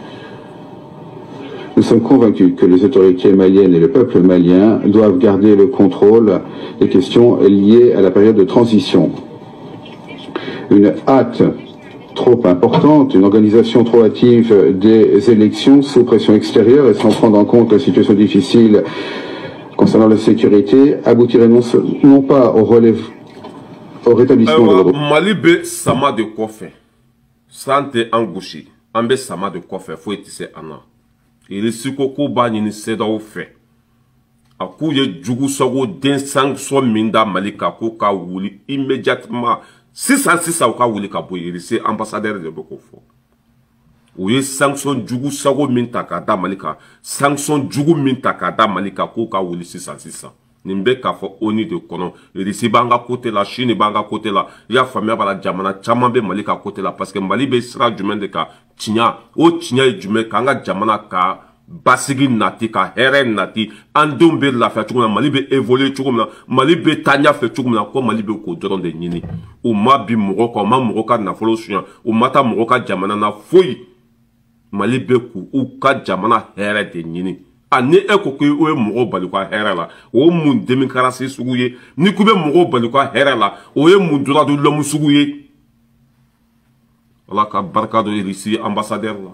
Nous sommes convaincus que les autorités maliennes et le peuple malien doivent garder le contrôle des questions liées à la période de transition. Une hâte trop importante, une organisation trop hâtive des élections sous pression extérieure et sans prendre en compte la situation difficile concernant la sécurité aboutirait non, non pas au, relève, au rétablissement de l'ordre. Mali be sama de kɔfɛ san tɛ an gosi an bɛ sama de kɔfɛ foyi tɛ se an na Irisi ko k'u b'a ɲini sedaw fɛ a k'u ye jugu sɔgɔ den sanction min da Mali kan k'u ka wuli immédiatement sisan sisan u ka wuli ka bɔ yen Irisi ambassadeur de bɛ k'o fɔ u ye sanction jugu sɔgɔ min ta k'a da Mali kan sanction jugu min ta k'a da Mali kan k'u ka wuli sisan sisan nin bɛ k'a fɔ O N U de kɔnɔ Irisi b'an ka côté la Chine b'an ka côté la i y'a faamuya b'a la jamana caman bɛ Mali ka côté la parce que Mali bɛ sira jumɛn de kan tiɲɛ o tiɲɛ ye jumɛn k'an ka jamana ka basigi nati ka hɛrɛ nati an denw bɛ lafiya cogo min na Mali bɛ évoluer cogo min na Mali bɛ taa ɲɛfɛ cogo min na ko Mali bɛ k'o dɔrɔn de ɲini u ma bi mɔgɔ kan u ma mɔgɔ ka nafolo suɲɛ u ma taa mɔgɔ ka jamana na foyi Mali bɛ k'u ka jamana hɛrɛ de ɲini a ni e ko k'o ye mɔgɔw bali ka hɛrɛ la o mun démocratie sugu ye ni k'u bɛ mɔgɔw bali ka hɛrɛ la o ye mun droit de l'homme sugu ye Ala ka barika dɔ Irisi ambassadeur la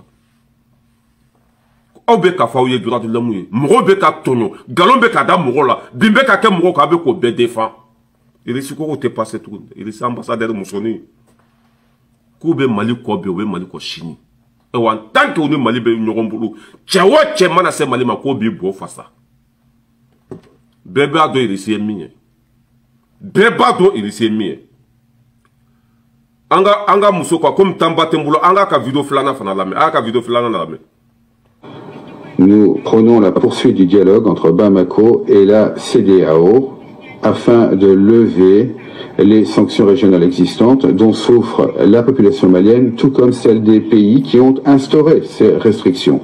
aw bɛ k'a fɔ aw ye droit de l'homme ye mɔgɔw bɛ ka tɔɲɔ nkalon bɛ ka da mɔgɔw la bin bɛ ka kɛ mɔgɔw kan a bɛ k'o bɛɛ défend Irisi ko k'o tɛ passé tuguni Irisi ambassadeur musonin k'u bɛ Mali kɔ bi u bɛ Mali kɔ sini en tant que ni Mali bɛ ɲɔgɔn bolo cɛ o cɛ mana se Mali ma k'o b'i bɔ fasa bɛɛ b'a dɔn Irisi ye min ye bɛɛ b'a dɔn Irisi ye min ye an ka an ka muso quoi comme temps ba tɛ n bolo an k'a ka vidéo filanan fana lamɛn a y'a ka vidéo filanan lamɛn. Nous prenons la poursuite du dialogue entre Bamako et la C D A O afin de lever les sanctions régionales existantes dont souffre la population malienne, tout comme celle des pays qui ont instauré ces restrictions.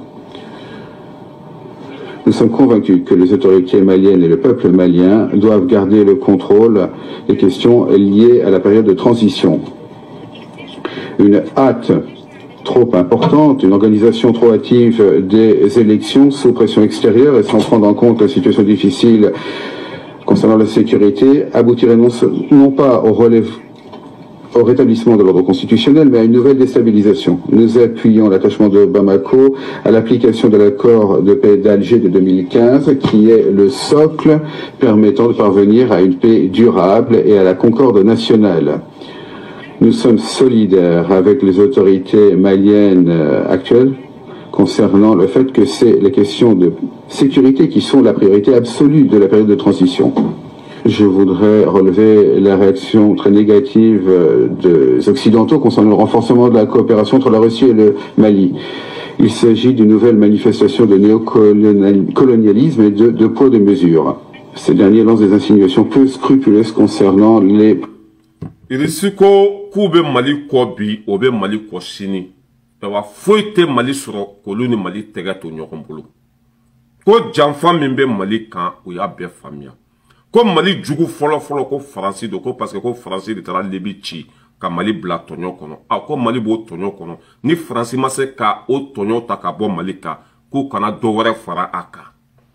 Nous sommes convaincus que les autorités maliennes et le peuple malien doivent garder le contrôle des questions liées à la période de transition. Une hâte trop importante, une organisation trop hâtive des élections sous pression extérieure et sans prendre en compte la situation difficile concernant la sécurité aboutirait non, non pas au, relève, au rétablissement de l'ordre constitutionnel, mais à une nouvelle déstabilisation. Nous appuyons l'attachement de Bamako à l'application de l'accord de paix d'Alger de deux mille quinze, qui est le socle permettant de parvenir à une paix durable et à la concorde nationale. Nous sommes solidaires avec les autorités maliennes actuelles concernant le fait que c'est les questions de sécurité qui sont la priorité absolue de la période de transition. Je voudrais relever la réaction très négative des Occidentaux concernant le renforcement de la coopération entre la Russie et le Mali. Il s'agit d'une nouvelle manifestation de néocolonialisme et de, de poids de mesure. Ces derniers lancent des insinuations peu scrupuleuses concernant les... irisi ko k'u bɛ Mali kɔ bi o bɛ Mali kɔ sini wa foyi tɛ Mali sɔrɔ k'olu ni Mali tɛgɛ to ɲɔgɔn bolo ko janfa min bɛ Mali kan o y'a bɛɛ faamuya ko Mali jugu fɔlɔ fɔlɔ ko Faransi do ko parce que ko Faransi de taara Libi ci ka Mali bila tɔɲɔ kɔnɔ a ko Mali b'o tɔɲɔ kɔnɔ ni Faransi ma se ka o tɔɲɔ ta ka bɔ Mali kan k'u kana dɔ wɛrɛ fara a kan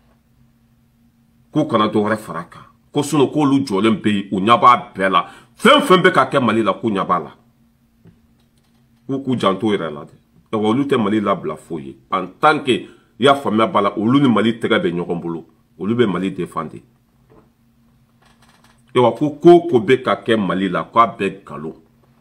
k'u kana dɔ wɛrɛ fara a kan ko sinon k'olu jɔlen bɛ yen u ɲɛ b'a bɛɛ la fɛn fɛn bɛ ka kɛ Mali la k'u ɲɛ b'a la k'u k'u janto yɛrɛ la dɛ wa olu tɛ Mali labila foyi ye en tant que i y'a faamuya b'a la olu ni Mali tɛgɛ bɛ ɲɔgɔn bolo olu bɛ Mali défendre wa ko ko ko bɛ ka kɛ Mali la k'a bɛɛ galon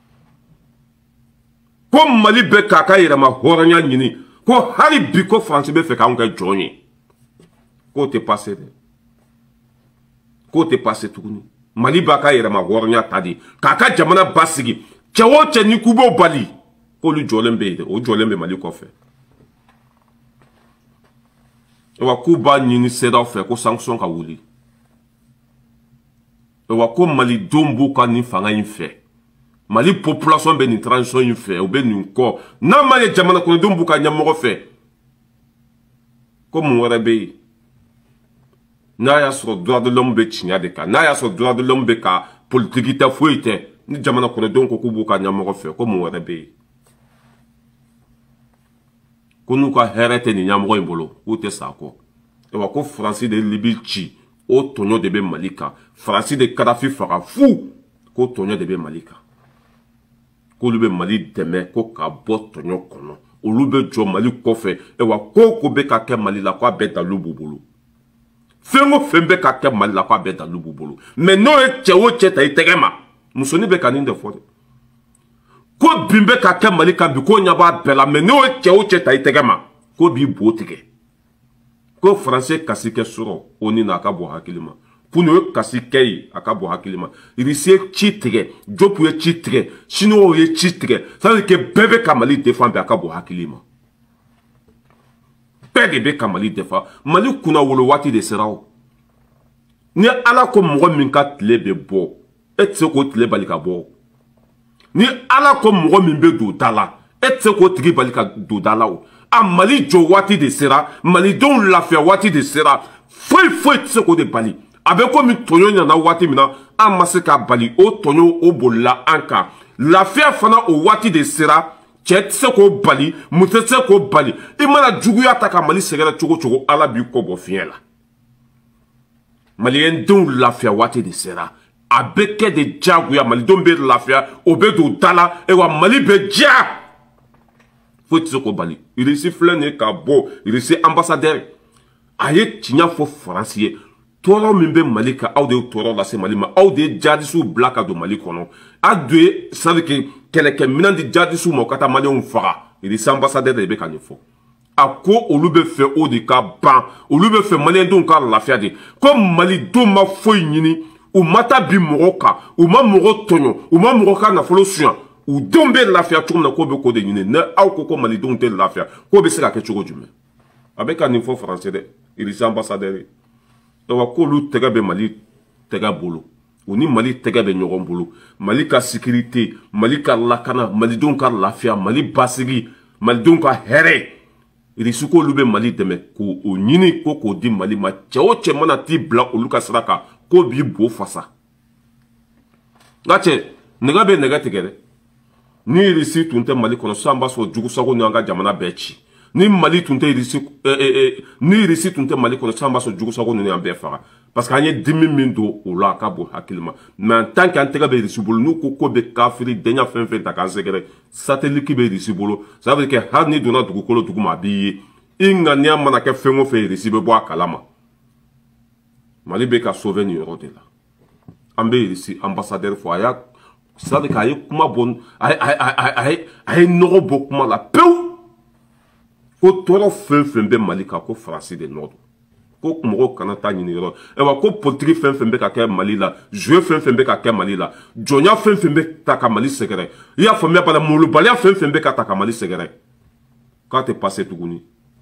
ko Mali bɛ k'a ka yɛrɛma hɔrɔnya ɲini ko hali bi ko Faransi bɛ fɛ k'anw kɛ jɔn ye k'o tɛ passé dɛ k'o tɛ passé tuguni Mali b'a ka yɛrɛma hɔrɔnya ta de k'a ka jamana basigi cɛ o cɛ ni k'u b'o bali k'olu jɔlen bɛ yen dɛ o jɔlen bɛ Mali kɔfɛ wa k'u b'a ɲini CEDEAO fɛ ko sanction ka wuli wa ko Mali denw b'u ka nin fanga in fɛ Mali population bɛ nin transition in fɛ u bɛ nin kɔ n'a ma ye jamana kɔnɔdenw b'u ka ɲɛmɔgɔ fɛ ko mun wɛrɛ bɛ yen n'a y'a sɔrɔ droit de l'homme bɛ tiɲɛ de kan n'a y'a sɔrɔ droit de l'homme bɛ ka politique tɛ foyi tɛ ni jamana kɔnɔdenw ko k'u b'u ka ɲɛmɔgɔ fɛ ko mun wɛrɛ bɛ yen ko n'u ka hɛrɛ tɛ nin ɲɛmɔgɔ in bolo k'u tɛ sa kɔ wa ko Faransi de ye Libi ci o tɔɲɔ de bɛ Mali kan Faransi de Kadafi faga fu ko tɔɲɔ de bɛ Mali kan k'olu bɛ Mali dɛmɛ ko ka bɔ tɔɲɔ kɔnɔ olu bɛ jɔ Mali kɔfɛ wa ko ko bɛ ka kɛ Mali la k'a bɛɛ dalu b'u bolo fɛn o fɛn bɛ ka kɛ Mali la k'a bɛɛ dalu b'u bolo mais n'o ye cɛ o cɛ ta i tɛgɛ ma musonin bɛ ka nin de fɔ dɛ ko bin bɛ ka kɛ Mali kan bi ko ɲɛ b'a bɛɛ la mais n'o ye cɛ o cɛ ta i tɛgɛ ma ko b'i bo tigɛ ko Faransi kasi kɛ sɔrɔ o ni n'a ka bɔ hakili ma Punu ye kasi kɛ ye a ka bɔ hakili ma Irisi ye ci tigɛ Jopu ye ci tigɛ Chinois ye ci tigɛ ça veut dire que bɛɛ bɛ ka Mali défend bi a ka bɔ hakili ma bɛɛ de bɛ ka Mali défend Mali kunna wolo waati de sera o ni Ala ko mɔgɔ min ka tile bɛ bɔ e tɛ se k'o tile bali ka bɔ ni Ala ko mɔgɔ min bɛ don da la e tɛ se k'o tigi bali ka don da la o a Mali jɔ waati de sera Malidenw lafiya waati de sera foyi foyi tɛ se k'o de bali a bɛ komi tɔɲɔ ɲana waati min na an ma se ka bali o tɔɲɔ o bolila an kan lafiya fana o waati de sera cɛ tɛ se k'o bali muso tɛ se k'o bali i mana juguya ta ka Mali sɛgɛrɛ cogo cogo Ala b'i kɔ bɔ fiɲɛ la Maliyɛndenw lafiya waati de sera a bɛ kɛ de diyagoya Malidenw bɛ lafiya o bɛ don da la wa Mali bɛ diya foyi tɛ se k'o bali Irisi filɛ nin ye ka bɔ Irisi ambassadeur a ye tiɲɛ fɔ Faransi ye tɔɔrɔ min bɛ Mali kan aw de ye tɔɔrɔ lase Mali ma aw de ye jihadistes bila ka don Mali kɔnɔ a de ye c'est à dire que kɛlɛkɛminɛn di jihadistes ma u ka taa Maliyɛnw faga Irisi ambassadeur de bɛ ka nin fɔ a ko olu bɛ fɛ o de ka ban olu bɛ fɛ Maliyɛndenw ka lafiya de ko Malidenw ma foyi ɲini u ma taa bin mɔgɔ kan u ma mɔgɔ tɔɲɔ u ma mɔgɔ ka nafolo suɲɛ u denw bɛ lafiya cogo min na k'o bɛ k'o de ɲini ne aw ko ko Malidenw tɛ lafiya k'o bɛ se ka kɛ cogo jumɛn a bɛ ka nin fɔ Faransi dɛ Irisi ambassadeur ye wa k'olu tɛgɛ bɛ Mali tɛgɛ bolo u ni Mali tɛgɛ bɛ ɲɔgɔn bolo Mali ka sécurité Mali ka lakana Malidenw ka lafiya Mali basigi Malidenw ka hɛrɛ Irisi k'olu bɛ Mali dɛmɛ k'o ɲini ko k'o di Mali ma cɛ o cɛ mana t'i bila olu ka sira kan k'o b'i bo fasa nka cɛ nɛgɛ bɛ nɛgɛ tigɛ dɛ ni Irisi tun tɛ Mali kɔnɔ sisan b'a sɔrɔ jugusago ni an ka jamana bɛɛ ci ni Mali tun tɛ Irisi ni Irisi tun tɛ Mali kɔnɔ sisan b'a sɔrɔ jugusago ni an bɛɛ faga parce que an ye dimi min don o la a ka bon hakili ma mais en tant que an tɛgɛ bɛ Irisi bolo n'u ko ko bɛ kafiri denya fɛn fɛn ta k'an sɛgɛrɛ satellite bɛ Irisi bolo ça veut dire que hali ni donna dugukolo dugu ma a b'i ye i ŋaniya mana kɛ fɛn o fɛn Irisi bɛ bɔ a kalama Mali bɛ ka sauver nin yɔrɔ de la an bɛ Irisi ambassadeur fɔ a y'a c'est à dire que a ye kuma bɔ a ye a ye a ye nɔgɔ bɔ kuma la pewu ko tɔɔrɔ fɛn fɛn bɛ Mali kan ko Faransi de nɔ don ko mɔgɔw kana taa ɲini yɔrɔ ayiwa ko politique fɛn fɛn bɛ ka kɛ Mali la jouer fɛn fɛn bɛ ka kɛ Mali la jɔnya fɛn fɛn bɛ ta ka Mali sɛgɛrɛ i y'a faamuya bala molobaliya fɛn fɛn bɛ ka ta ka Mali sɛgɛrɛ k'a tɛ passé tuguni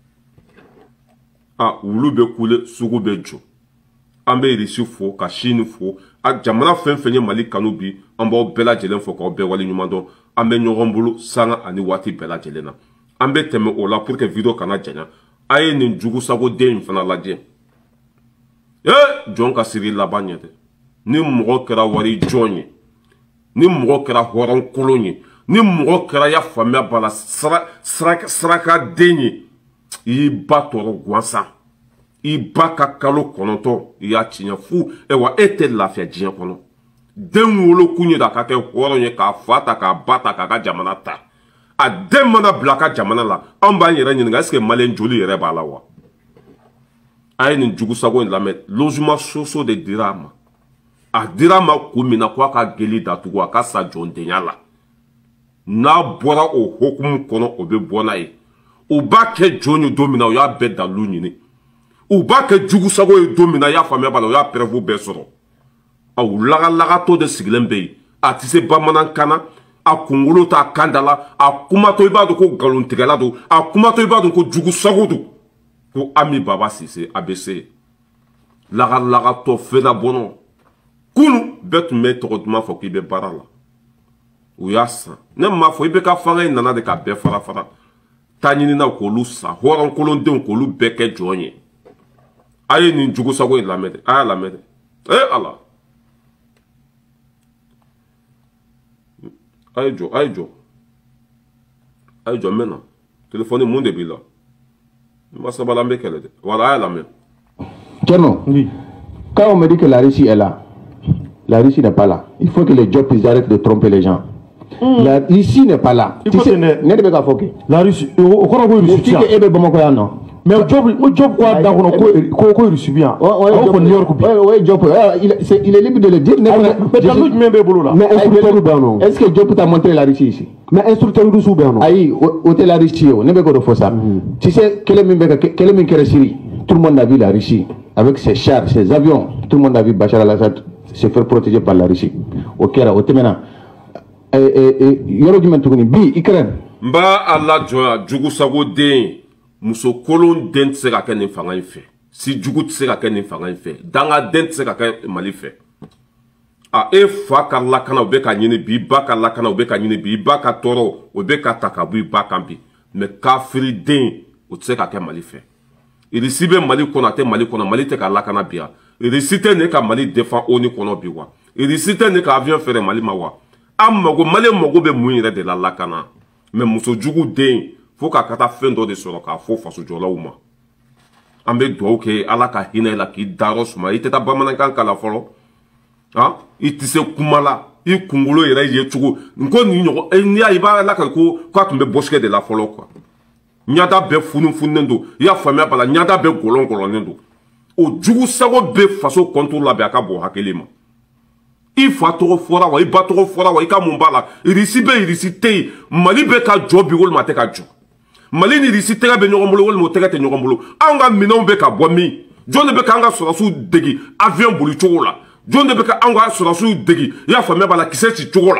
ah wulu bɛ kule sugu bɛ jɔ an bɛ Irisi fo ka Chine fo a jamana fɛn fɛn ye Mali kanu bi an b'aw bɛɛ lajɛlen fɔ k'aw bɛɛ waleɲuman dɔn an bɛ ɲɔgɔn bolo sanga ani waati bɛɛ lajɛlen na an bɛ tɛmɛ o la pour que video kana janya a ye nin jugusagoden in fana lajɛ ee jɔn ka siri laban ɲɛ dɛ ni mɔgɔ kɛra wari jɔn ye ni mɔgɔ kɛra hɔrɔn kolon ye ni mɔgɔ kɛra ya faamuya b'a la sarakaden ye i y'i ba tɔɔrɔ gansan i ba ka kalo kɔnɔntɔn i y'a tiɲɛ fu wa e tɛ lafiya diɲɛ kɔnɔ den wolo kun ye da ka kɛ hɔrɔn ye k'a fa ta k'a ba ta k'a ka jamana ta a den mana bila a ka jamana la an b'an yɛrɛ ɲininka est-ce que maliyɛn joli yɛrɛ b'a la wa a ye nin jugusago in lamɛn logement social de dira a ma a dira a ma kun min na ko a ka geli datugu a ka sa jɔndenya la n'a bɔra o hokumu kɔnɔ o bɛ bɔ n'a ye u b'a kɛ jɔn ye don min na u y'a bɛɛ dalu ɲini u b'a kɛ jugusago ye don min na i y'a faamuya b'a la u y'a preuve bɛɛ sɔrɔ aw lagalagatɔ de sigilen bɛ yen a tɛ se bamanankan na a kunkolo t'a kan da la a kumatɔ i b'a dɔn ko nkalontigɛla don a kumatɔ i b'a dɔn ko jugusago don ko Ami Baba Cissé A B C lagalagatɔ fɛnɛ bɔnɔ kunu bɛɛ tun bɛ tɔgɔ duman fɔ k'i bɛ baara la u y'a san ne m'a fɔ i bɛ ka fanga in nana de ka bɛɛ fara fara taa ɲinina k'olu sa hɔrɔnkolondenw k'olu bɛɛ kɛ jɔn ye a ye nin jugusago in lamɛn dɛ a y'a lamɛn dɛ ee ala a ye jɔ a ye jɔ a ye jɔ n bɛ na telefɔni mun de b'i la n ma sabali an bɛ kɛlɛ dɛ wala a y'a lamɛn. Tcherno, oui. Quand on me dit que la Russie est là, la Russie n'est pas là. Il faut que les Diop arrêtent de tromper les gens. Mm. La Russie n'est pas là. Il faut tu sais, ne la Russie, au cours de Russie, mais au job, au job quoi, d'accord, quoi, quoi, Russie bien. Au New York, oui, Diop, il est libre de le dire. Mais est-ce que Diop t'a montré la Russie ici? Mais instructeur russe ou bien non? Aïe, où est la Russie? On n'est pas de ça. Tu sais, quel est le Syrie? Tout le monde a vu la Russie avec ses chars, ses avions. Tout le monde a vu Bachar al-Assad se faire protéger par la Russie. Ok, là, au Téména. Yoro jumɛn tuguni bi Ukraine. n b'a ala jɔnya jugusago den muso kolon den tɛ se ka kɛ nin fanga in fɛ si jugu tɛ se ka kɛ nin fanga in fɛ danga den tɛ se ka kɛ Mali fɛ a e fa ka lakana o bɛ ka ɲini bi i ba ka lakana o bɛ ka ɲini bi i ba ka tɔɔrɔ o bɛ ka ta ka bɔ i ba kan bi mɛ kafiri den o tɛ se ka kɛ Mali fɛ irisi bɛ Mali kɔnɔ a tɛ Mali kɔnɔ Mali tɛ ka lakana bi wa irisi tɛ ne ka Mali défend ONU kɔnɔ bi wa irisi tɛ ne ka avion feere Mali ma wa. An mago Malien mago bɛ mun yɛrɛ de la lakana mais muso jugu den fo k'a ka taa fɛn dɔ de sɔrɔ k'a fɔ fasojɔlaw ma an bɛ dugawu kɛ ala ka hinɛ la k'i dayɔrɔ suma i tɛ taa bamanankan kalan fɔlɔ ah i tɛ se kuma la i kunkolo yɛrɛ ye cogo n ko nin ɲɔgɔn n'i y'a ye i b'a lakali ko k'a tun bɛ bɔsikɛ de la fɔlɔ quoi ɲada bɛɛ funufununen don i y'a faamuya b'a la ɲada bɛɛ gɔlɔngɔlɔnnen don o jugu sago bɛ faso kɔntu labɛn a ka bɔ hakili ma. I fa tɔgɔ fɔra wa i ba tɔgɔ fɔra wa i ka mun b'a la irisi bɛ irisi tɛ yen Mali bɛ ka jɔ bi walima a tɛ ka jɔ Mali ni irisi tɛgɛ bɛ ɲɔgɔn bolo walima o tɛgɛ tɛ ɲɔgɔn bolo anw ka minɛnw bɛ ka bɔ min jɔn de bɛ k'an ka sɔrɔsiw degi avion boli cogo la jɔn de bɛ k'an ka sɔrɔsiw degi i y'a faamuya b'a la kisɛ ci cogo la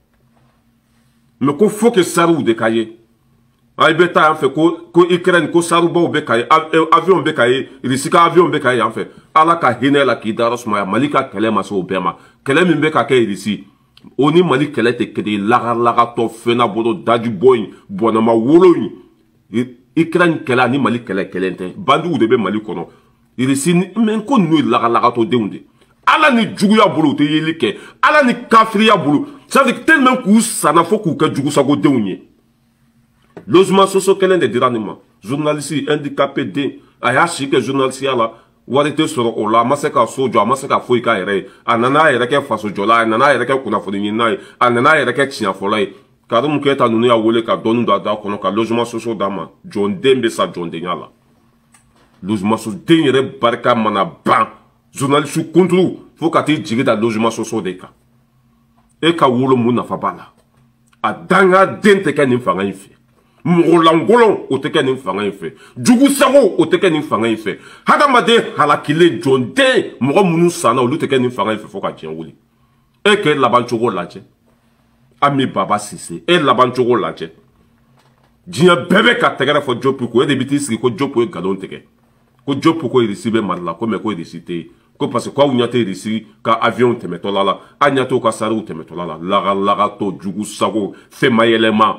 mais ko faut que sariw de ka ye a i bɛ taa yan fɛ ko ko Ukraine ko sarubaw bɛ ka ye avion bɛ ka ye irisi ka avion bɛ ka ye yan fɛ ala ka hinɛ la k'i dayɔrɔ sumaya Mali ka kɛlɛ ma se o bɛɛ ma kɛlɛ min bɛ ka kɛ irisi o ni Mali kɛlɛ tɛ kelen ye lagalagatɔ fɛnna bolo daji bɔ in bɔnɛma wolo in Ukraine kɛlɛ ani Mali kɛlɛ kelen tɛ bandiw de bɛ Mali kɔnɔ irisi mais ko ninnu ye lagalagatɔ denw de ala ni juguya bolo u tɛ yeli kɛ ala ni kafiriya bolo c'est à dire tellement k'u sanna fo k'u kɛ jugusagodenw ye logement social kelen de dira nin ma journaliste handicapé den a y'a si kɛ journalisiya la wari tɛ sɔrɔ o la a ma se ka so jɔ a ma se ka foyi k'a yɛrɛ ye a nana a yɛrɛ kɛ fasojɔla ye a nana a yɛrɛ kɛ kunnafoni ɲinina ye a nana a yɛrɛ kɛ tiɲɛfɔla ye Karimu Keyita ninnu y'a wele ka dɔɔni don a da kɔnɔ ka logement social d'a ma jɔnden bɛ sa jɔndenya la logement social den yɛrɛ barika mana ban journaliste kunturu fo ka t'i jigi da logement social de kan e ka wolo mun nafa b'a la a danga den tɛ kɛ nin fanga in fɛ mɔgɔlankolon o tɛ kɛ nin fanga in fɛ jugusago o tɛ kɛ nin fanga in fɛ hadamaden halakilen jɔnden mɔgɔ minnu sanna olu tɛ kɛ nin fanga in fɛ fo ka diɲɛ wuli e k'e laban cogo lajɛ Ami Baba Cissé e laban cogo lajɛ diɲɛ bɛɛ bɛ ka tɛgɛrɛ fɔ Diop ko e de bɛ t'i sigi ko Diop ye nkalon tigɛ ko Diop ko irisi bɛ Mali la ko mais ko irisi tɛ yen ko parce que ko nyate risi ka avion temetola la anyato ka saru temetola la laga laga to jugu sago fe mayelema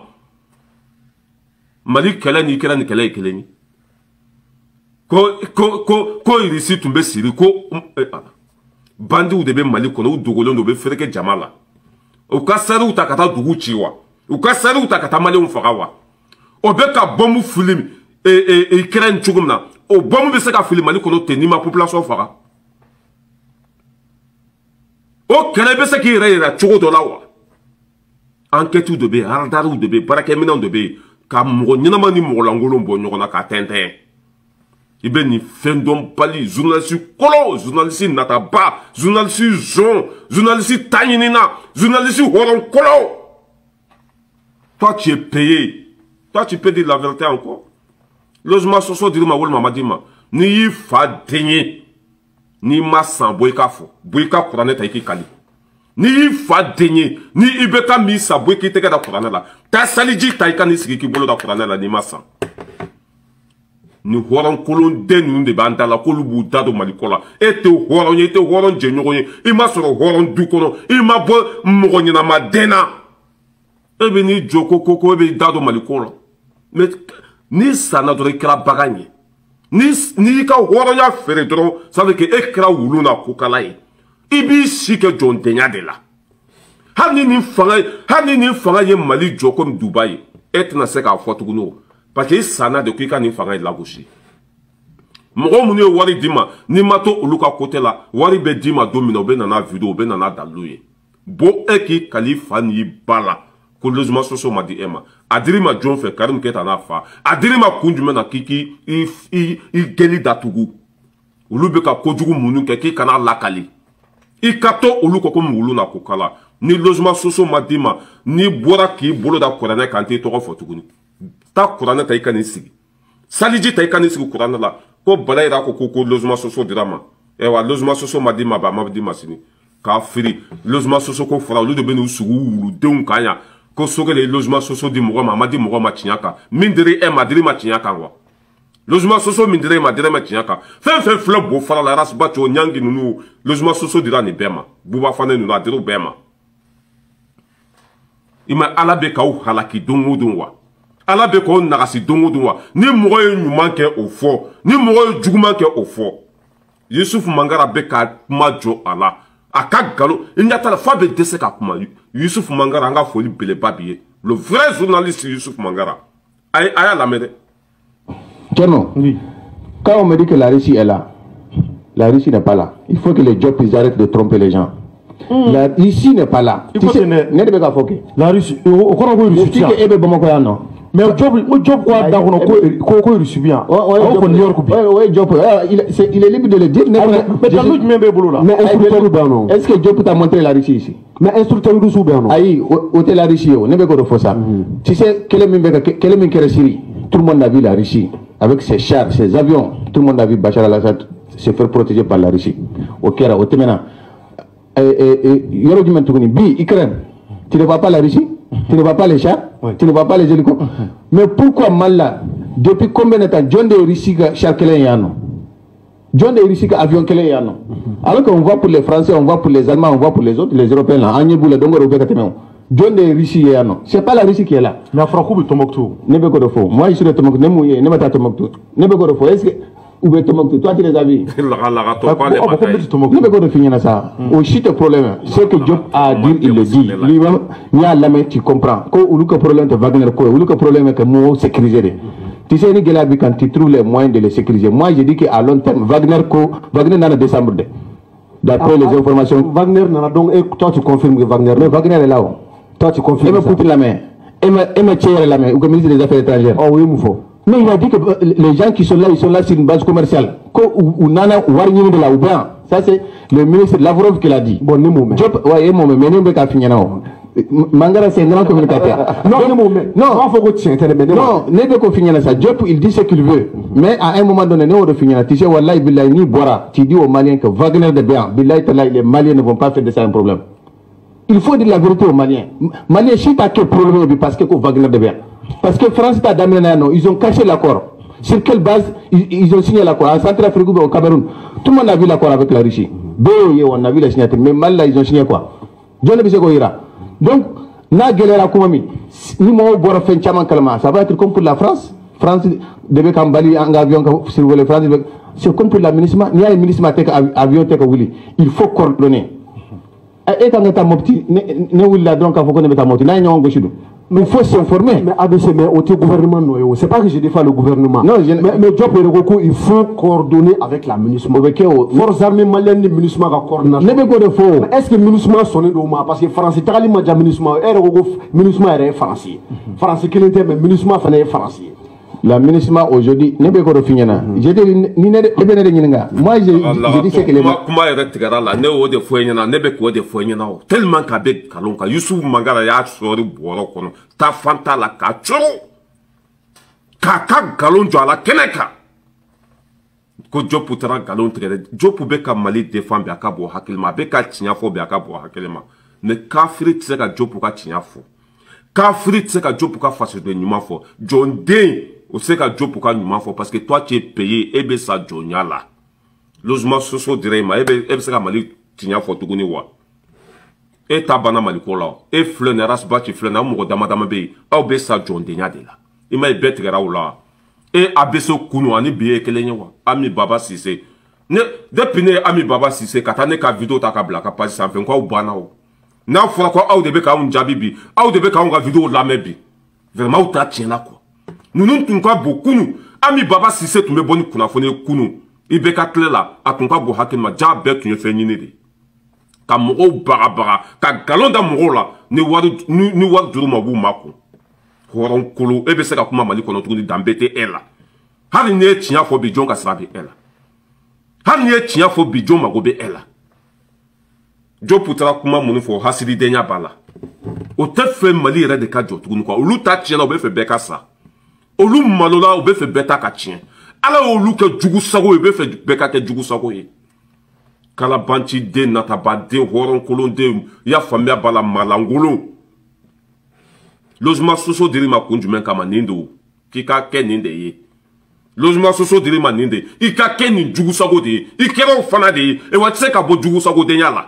mali kala ni kala ni kala kala ni ko ko ko ko risi tumbe siri ko eh, bandi u de be mali kono u dogolo no be fereke jamala o ka saru ta kata dugu chiwa o ka saru ta kata mali un fagawa o be ka bomu film e e e kren chugumna o bomu be se ka film mali kono te ni ma population faga o kere be se ki reira chugo do lawa enquête de be hardaru de be barake minan de be ka mo nyina mani mo langolo bo nyona ka tente ibe ni fendom pali journaliste kolo journaliste nata ba journaliste jon journaliste tanyinina journaliste horon kolo. Toi tu es payé, toi tu peux dire la vérité encore. Logement social dirima wol mama dima ni fa denye ni ma san boyka fo boyka kurane ta iki kali ni fa denye ni ibeka mi sa boyka teka da kurane la ta saliji ta ika ni sigi ki bolo da kurane la ni ma san ni horon kolon den de banda la kolu bu dado malikola ete horon ete horon je nyogonye i ma soro horon du kono i ma bo mogonye na ma dena ebe ni joko koko ebe dado malikola mais ni sana dore kra baganye ni ni ka horon ya fere doro ça veut que ekra wuluna kokala yi ibi sike jon denya de la hani ni fanga hani ni fanga ye mali joko Dubai et na se ka fotuguno parce que sana de kika ni fanga la gauche mo mo ni wari dima ni mato uluka côté la wari be dima domino be na vidéo be na daluye bo eki khalifa ni bala ko logement social madi ema adirima John fe Karim Keta na fa adirima kunjume na kiki i i, i geli datugu ulube ka kojugu munu ke ki kana lakali i kato uluko ko mulu na kokala ni logement social madima ni bora ki bolo da korane kanti to ko fotuguni ta kurana ta ikani sigi saliji ta ikani sigi kurana la ko balay ra ko ko logement social drama e wa logement social madima ba mabdi masini ka firi logement social ko fara lu de benu sugu wulu deun kanya ko soke le logement social di mo ma madi mo ma chinyaka mindiri e madiri ma chinyaka wa logement social mindiri ma dire ma chinyaka fen fen flop bo fara la ras bacho nyangi nunu logement social dira ni bema buba fane nunu adiru bema ima alabe ka u halaki dongo donwa ala be ko nagasi dongo donwa ni mogo ye nyuman ke o fo ni mogo ye juguman ke o fo Yusuf Mangara be ka kuma jo ala aka galo inyata la fa be dese ka kuma Yusuf Mangara anga foli bele babiye le vrai journaliste Yusuf Mangara ay aya la mede Tcherno, oui. Quand on me dit que la Russie est là, la Russie n'est pas là. Il faut que les Diop ils arrêtent de tromper les gens. Mm. La Russie n'est pas là. Il faut que la Russie, au cours de la Russie, mais au job, au job quoi, dans le quoi, quoi, il subit bien. Ouais, ouais, job, il est libre de le dire. Mais est-ce que Diop t'a montré la Russie ici? Mais instructeur russe ou bien? Aïe, au tel la Russie, on n'est pas de ça. Tu sais, quel est le Syrie? Tout le monde a vu la Russie avec ses chars, ses avions. Tout le monde a vu Bachar al-Assad se faire protéger par la Russie. Au Kera, au Temena. Yoro Dimentouni, Bi, Ukraine. Tu ne vois pas la Russie? Tu ne vois pas les chars? Tu ne vois pas les hélicoptères? Mais pourquoi mal là? Depuis combien de temps John de Russie char Kelen Yano? John de Russie avion Kelen Yano? Alors qu'on voit pour les Français, on voit pour les Allemands, on voit pour les autres, les Européens là. Agneboula, Dongo, Robert Katemeo. John de Russie est là. C'est pas la Russie qui est là. Mais Afrakou est Tomoktou. Nebe Godofo. Moi, je suis de Tomoktou. Nemouye, Nemata Tomoktou. Nebe Godofo. Est-ce que. Où est Tomoktou? Toi, tu les as vus. Nebe Godofo finit ça. Au chute problème. Ce que Diop a dit, il le dit. Lui-même, il y a la main, tu comprends. Quand il y a un problème de Wagner, il y a un problème que moi, sécuriser. Tu sais, quand tu trouves les moyens de les sécuriser. Moi, je dis qu'à long terme, Wagner, Wagner n'a pas décembre. D'après les informations. Wagner n'a donc. Toi, tu confirmes que Wagner. Mais Wagner est là. Toi, tu confirmes. Il me Poutine la main. Il me tire la main. Ou comme ministre des Affaires étrangères. Oh oui, il me faut. Mais il a dit que les gens qui sont là, ils sont là sur une base commerciale. Ou nana warning de la ou bien. Ça, c'est le ministre Lavrov qui l'a dit. Bon, nous, mais. Oui, moi, mais nous, mais, nous, mais, Mangara, c'est un grand communicateur. Non, non, non, non, faut que tu non, n'est pas qu'on ça. Diop, il dit ce qu'il veut. Mais à un moment donné, nous, on finit. Tu sais, Wallah, Billahi, ni Bora. Tu dis aux Maliens que Wagner de bien. Billahi, les Maliens ne vont pas faire de ça un problème. Il faut dire la vérité aux Maliens. Maliens, si tu as quel problème, parce que Wagner de bien. Parce que France t'a d'amener, ils ont caché l'accord. Sur quelle base ils, ils ont signé l'accord? En Centrafrique ou au Cameroun, tout le monde a vu l'accord avec la Russie. B O I, on a vu les signataires, mais mal là, ils ont signé quoi? John Biseko ira. Donc, na galera kumami. Ni mo bora fen chaman kalma. Ça va être comme pour la France. France devait kambali en avion sur le France. C'est comme pour la MINUSMA. Ni a MINUSMA tek avion tek wili. Il faut coordonner. Et quand on mopti, ne wili la donc il faut qu'on mette mopti. Na nyon goshido. Mais il faut s'informer. Mais A B C, mais au gouvernement, non. C'est pas que je défends le gouvernement. Non, je... mais, mais Job et Roko, il faut coordonner avec la MINUSMA. Forces armées maliennes, MINUSMA va coordonner. Est-ce que MINUSMA sonne de moi? Parce que France, c'est tellement de MINUSMA. MINUSMA est français. France, qui était, mais MINUSMA est français. La MINUSMA aujourd'hui, ne peut pas finir. J'ai dit, moi, j'ai dit c'est que les comment est là, ne ou de foyer na, ne peut quoi de foyer na, tellement qu'à bec kalonka, Youssouf Mangara ya sori boiro kono, ta fanta la kachoro, kaka galon jo ala keneka. Ko Job putera galon tigere, Job beka Mali défend biaka bo hakilma, beka tinyafo biaka bo hakilma, ne kafiri tseka Job ka tinyafo, kafiri tseka Job ka fasse de nyumafo, John Day. On sait que Dieu pourquoi nous m'en faut parce que toi tu es payé et bien ça Jonia là. Logement social dirait ma et bien c'est comme ali tinya photo goni wa. Et ta bana maliko là et fleur ne ras ba tu fleur na mo dama dama be au be ça John denya de là. Il m'a bête gara ou là. Et abeso kunu ani biye kele nyewa. Ami baba Cissé. Ne depuis ne ami baba Cissé katane ka vidéo ta ka blaka pas ça fait quoi ou bana ou. Na fois quoi au debe ka un jabibi, au debe ka un vidéo la mebi. Vraiment ou ta tient là quoi. Nous nous tunka beaucoup nous ami baba Cissé tu me boni kuna fone kunu ibeka kle la atunka bo hakema ja bet tu fe nyine de ka mo bara bara ka galon da mo la ni wadu ni wadu duru ma bu mako horon kulu ebe se ka kuma mali kono tugudi dambete ela hali ne tia fo bi jonga sabe ela hali ne tia fo bi jonga go be ela jo putra kuma munu fo hasidi denya bala o te fe mali re de ka jo tugunu ko lu ta tia na be fe beka sa olu malola obe fe beta ka tien ala olu ke jugu sago obe fe beka ke jugu sago ye kala banti de nata ba de horon kolon de ya famia bala malangolo logement soso diri ma kunju men kama nindo ki ka ke ninde ye logement soso diri ma ninde i ka ke ni jugu sago de i kero fana de e wa tse ka bo jugu sago de nyala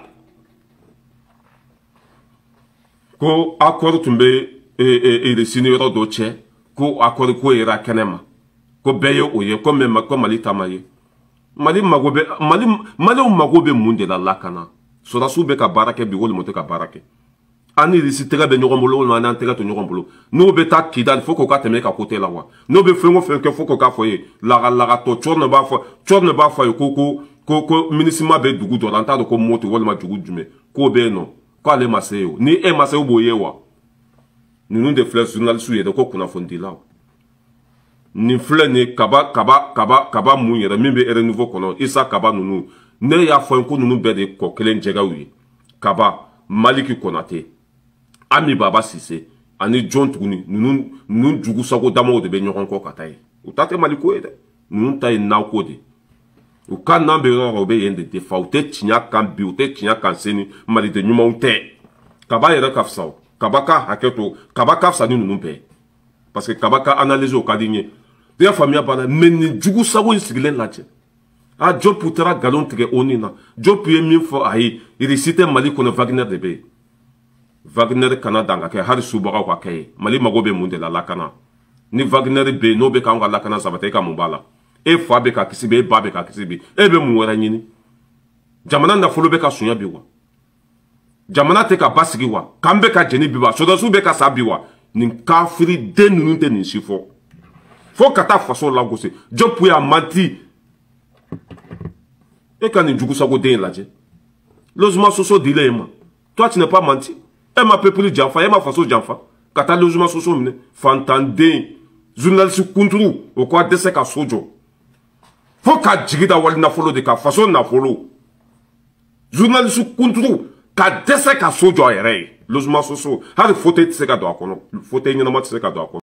ko accord tumbe e e e de sinero do che ko akori ko ira kenema ko beye oye ko mema ko mali tamaye mali magobe mali mali magobe munde la lakana so da sube ka barake bi wol mote ka barake ani risi tega be nyogon bolo na nan tega to nyogon bolo no be ta kidal foko ka teme ka kote la wa no be fengo fengo foko ka foye la la to chorne ba fo chorne ba fo ko ko ko ko minisima be dugu do lanta do ko moto wol ma dugu jume ko be no ko ale maseo ni e maseo boye wa nous nous des fleurs journal sous de ko kuna fondi là ni fleur ni kaba kaba kaba kaba munyere mimbe ere nouveau kono isa kaba nunu ne ya fo ko nunu be de ko kelen jega wi kaba Maliki Konate ami baba Cissé ani John Tuguni nunu nunu jugu sago damo de be nyokon ko kataye o tate maliko ede nunu tay na ko de o kan na be ro be yende de faute tinya kan bi o te tinya kan seni mali de nyuma unte kaba yere kafsaw kabaka haketo kabaka fsani nunu pe parce que kabaka analyse o kadinye de famia bana meni jugu sago insigilen lache a job putera galon tige onina job puye min fo ayi irisite mali kono Wagner de be Wagner Canada nga ke har subaga kwa ke mali magobe munde la lakana ni Wagner be no be ka nga lakana sabate ka mubala e fo be ka kisibe e ba be ka kisibe e be mu wera nyini jamana na folo be ka sunya biwa jamana te ka basigi wa kambe ka jeni biwa soda su be ka sabiwa ni kafiri de nunu te ni sifo fo kata faso la gose job puya manti et quand il joue ça côté là, logement social dilemme. Toi tu n'es pas menti. Elle m'a peuplé d'enfant, elle m'a façon d'enfant. Quand t'as logement social, fantandé, journaliste contre au quoi de ce cas sojo. Faut qu'à dire d'avoir une follow de cas façon na follow. Journaliste contre qu'à de ce cas sojo aéré. Logement social. Har faut être ce cas d'où. Faut être une amant ce cas d'où.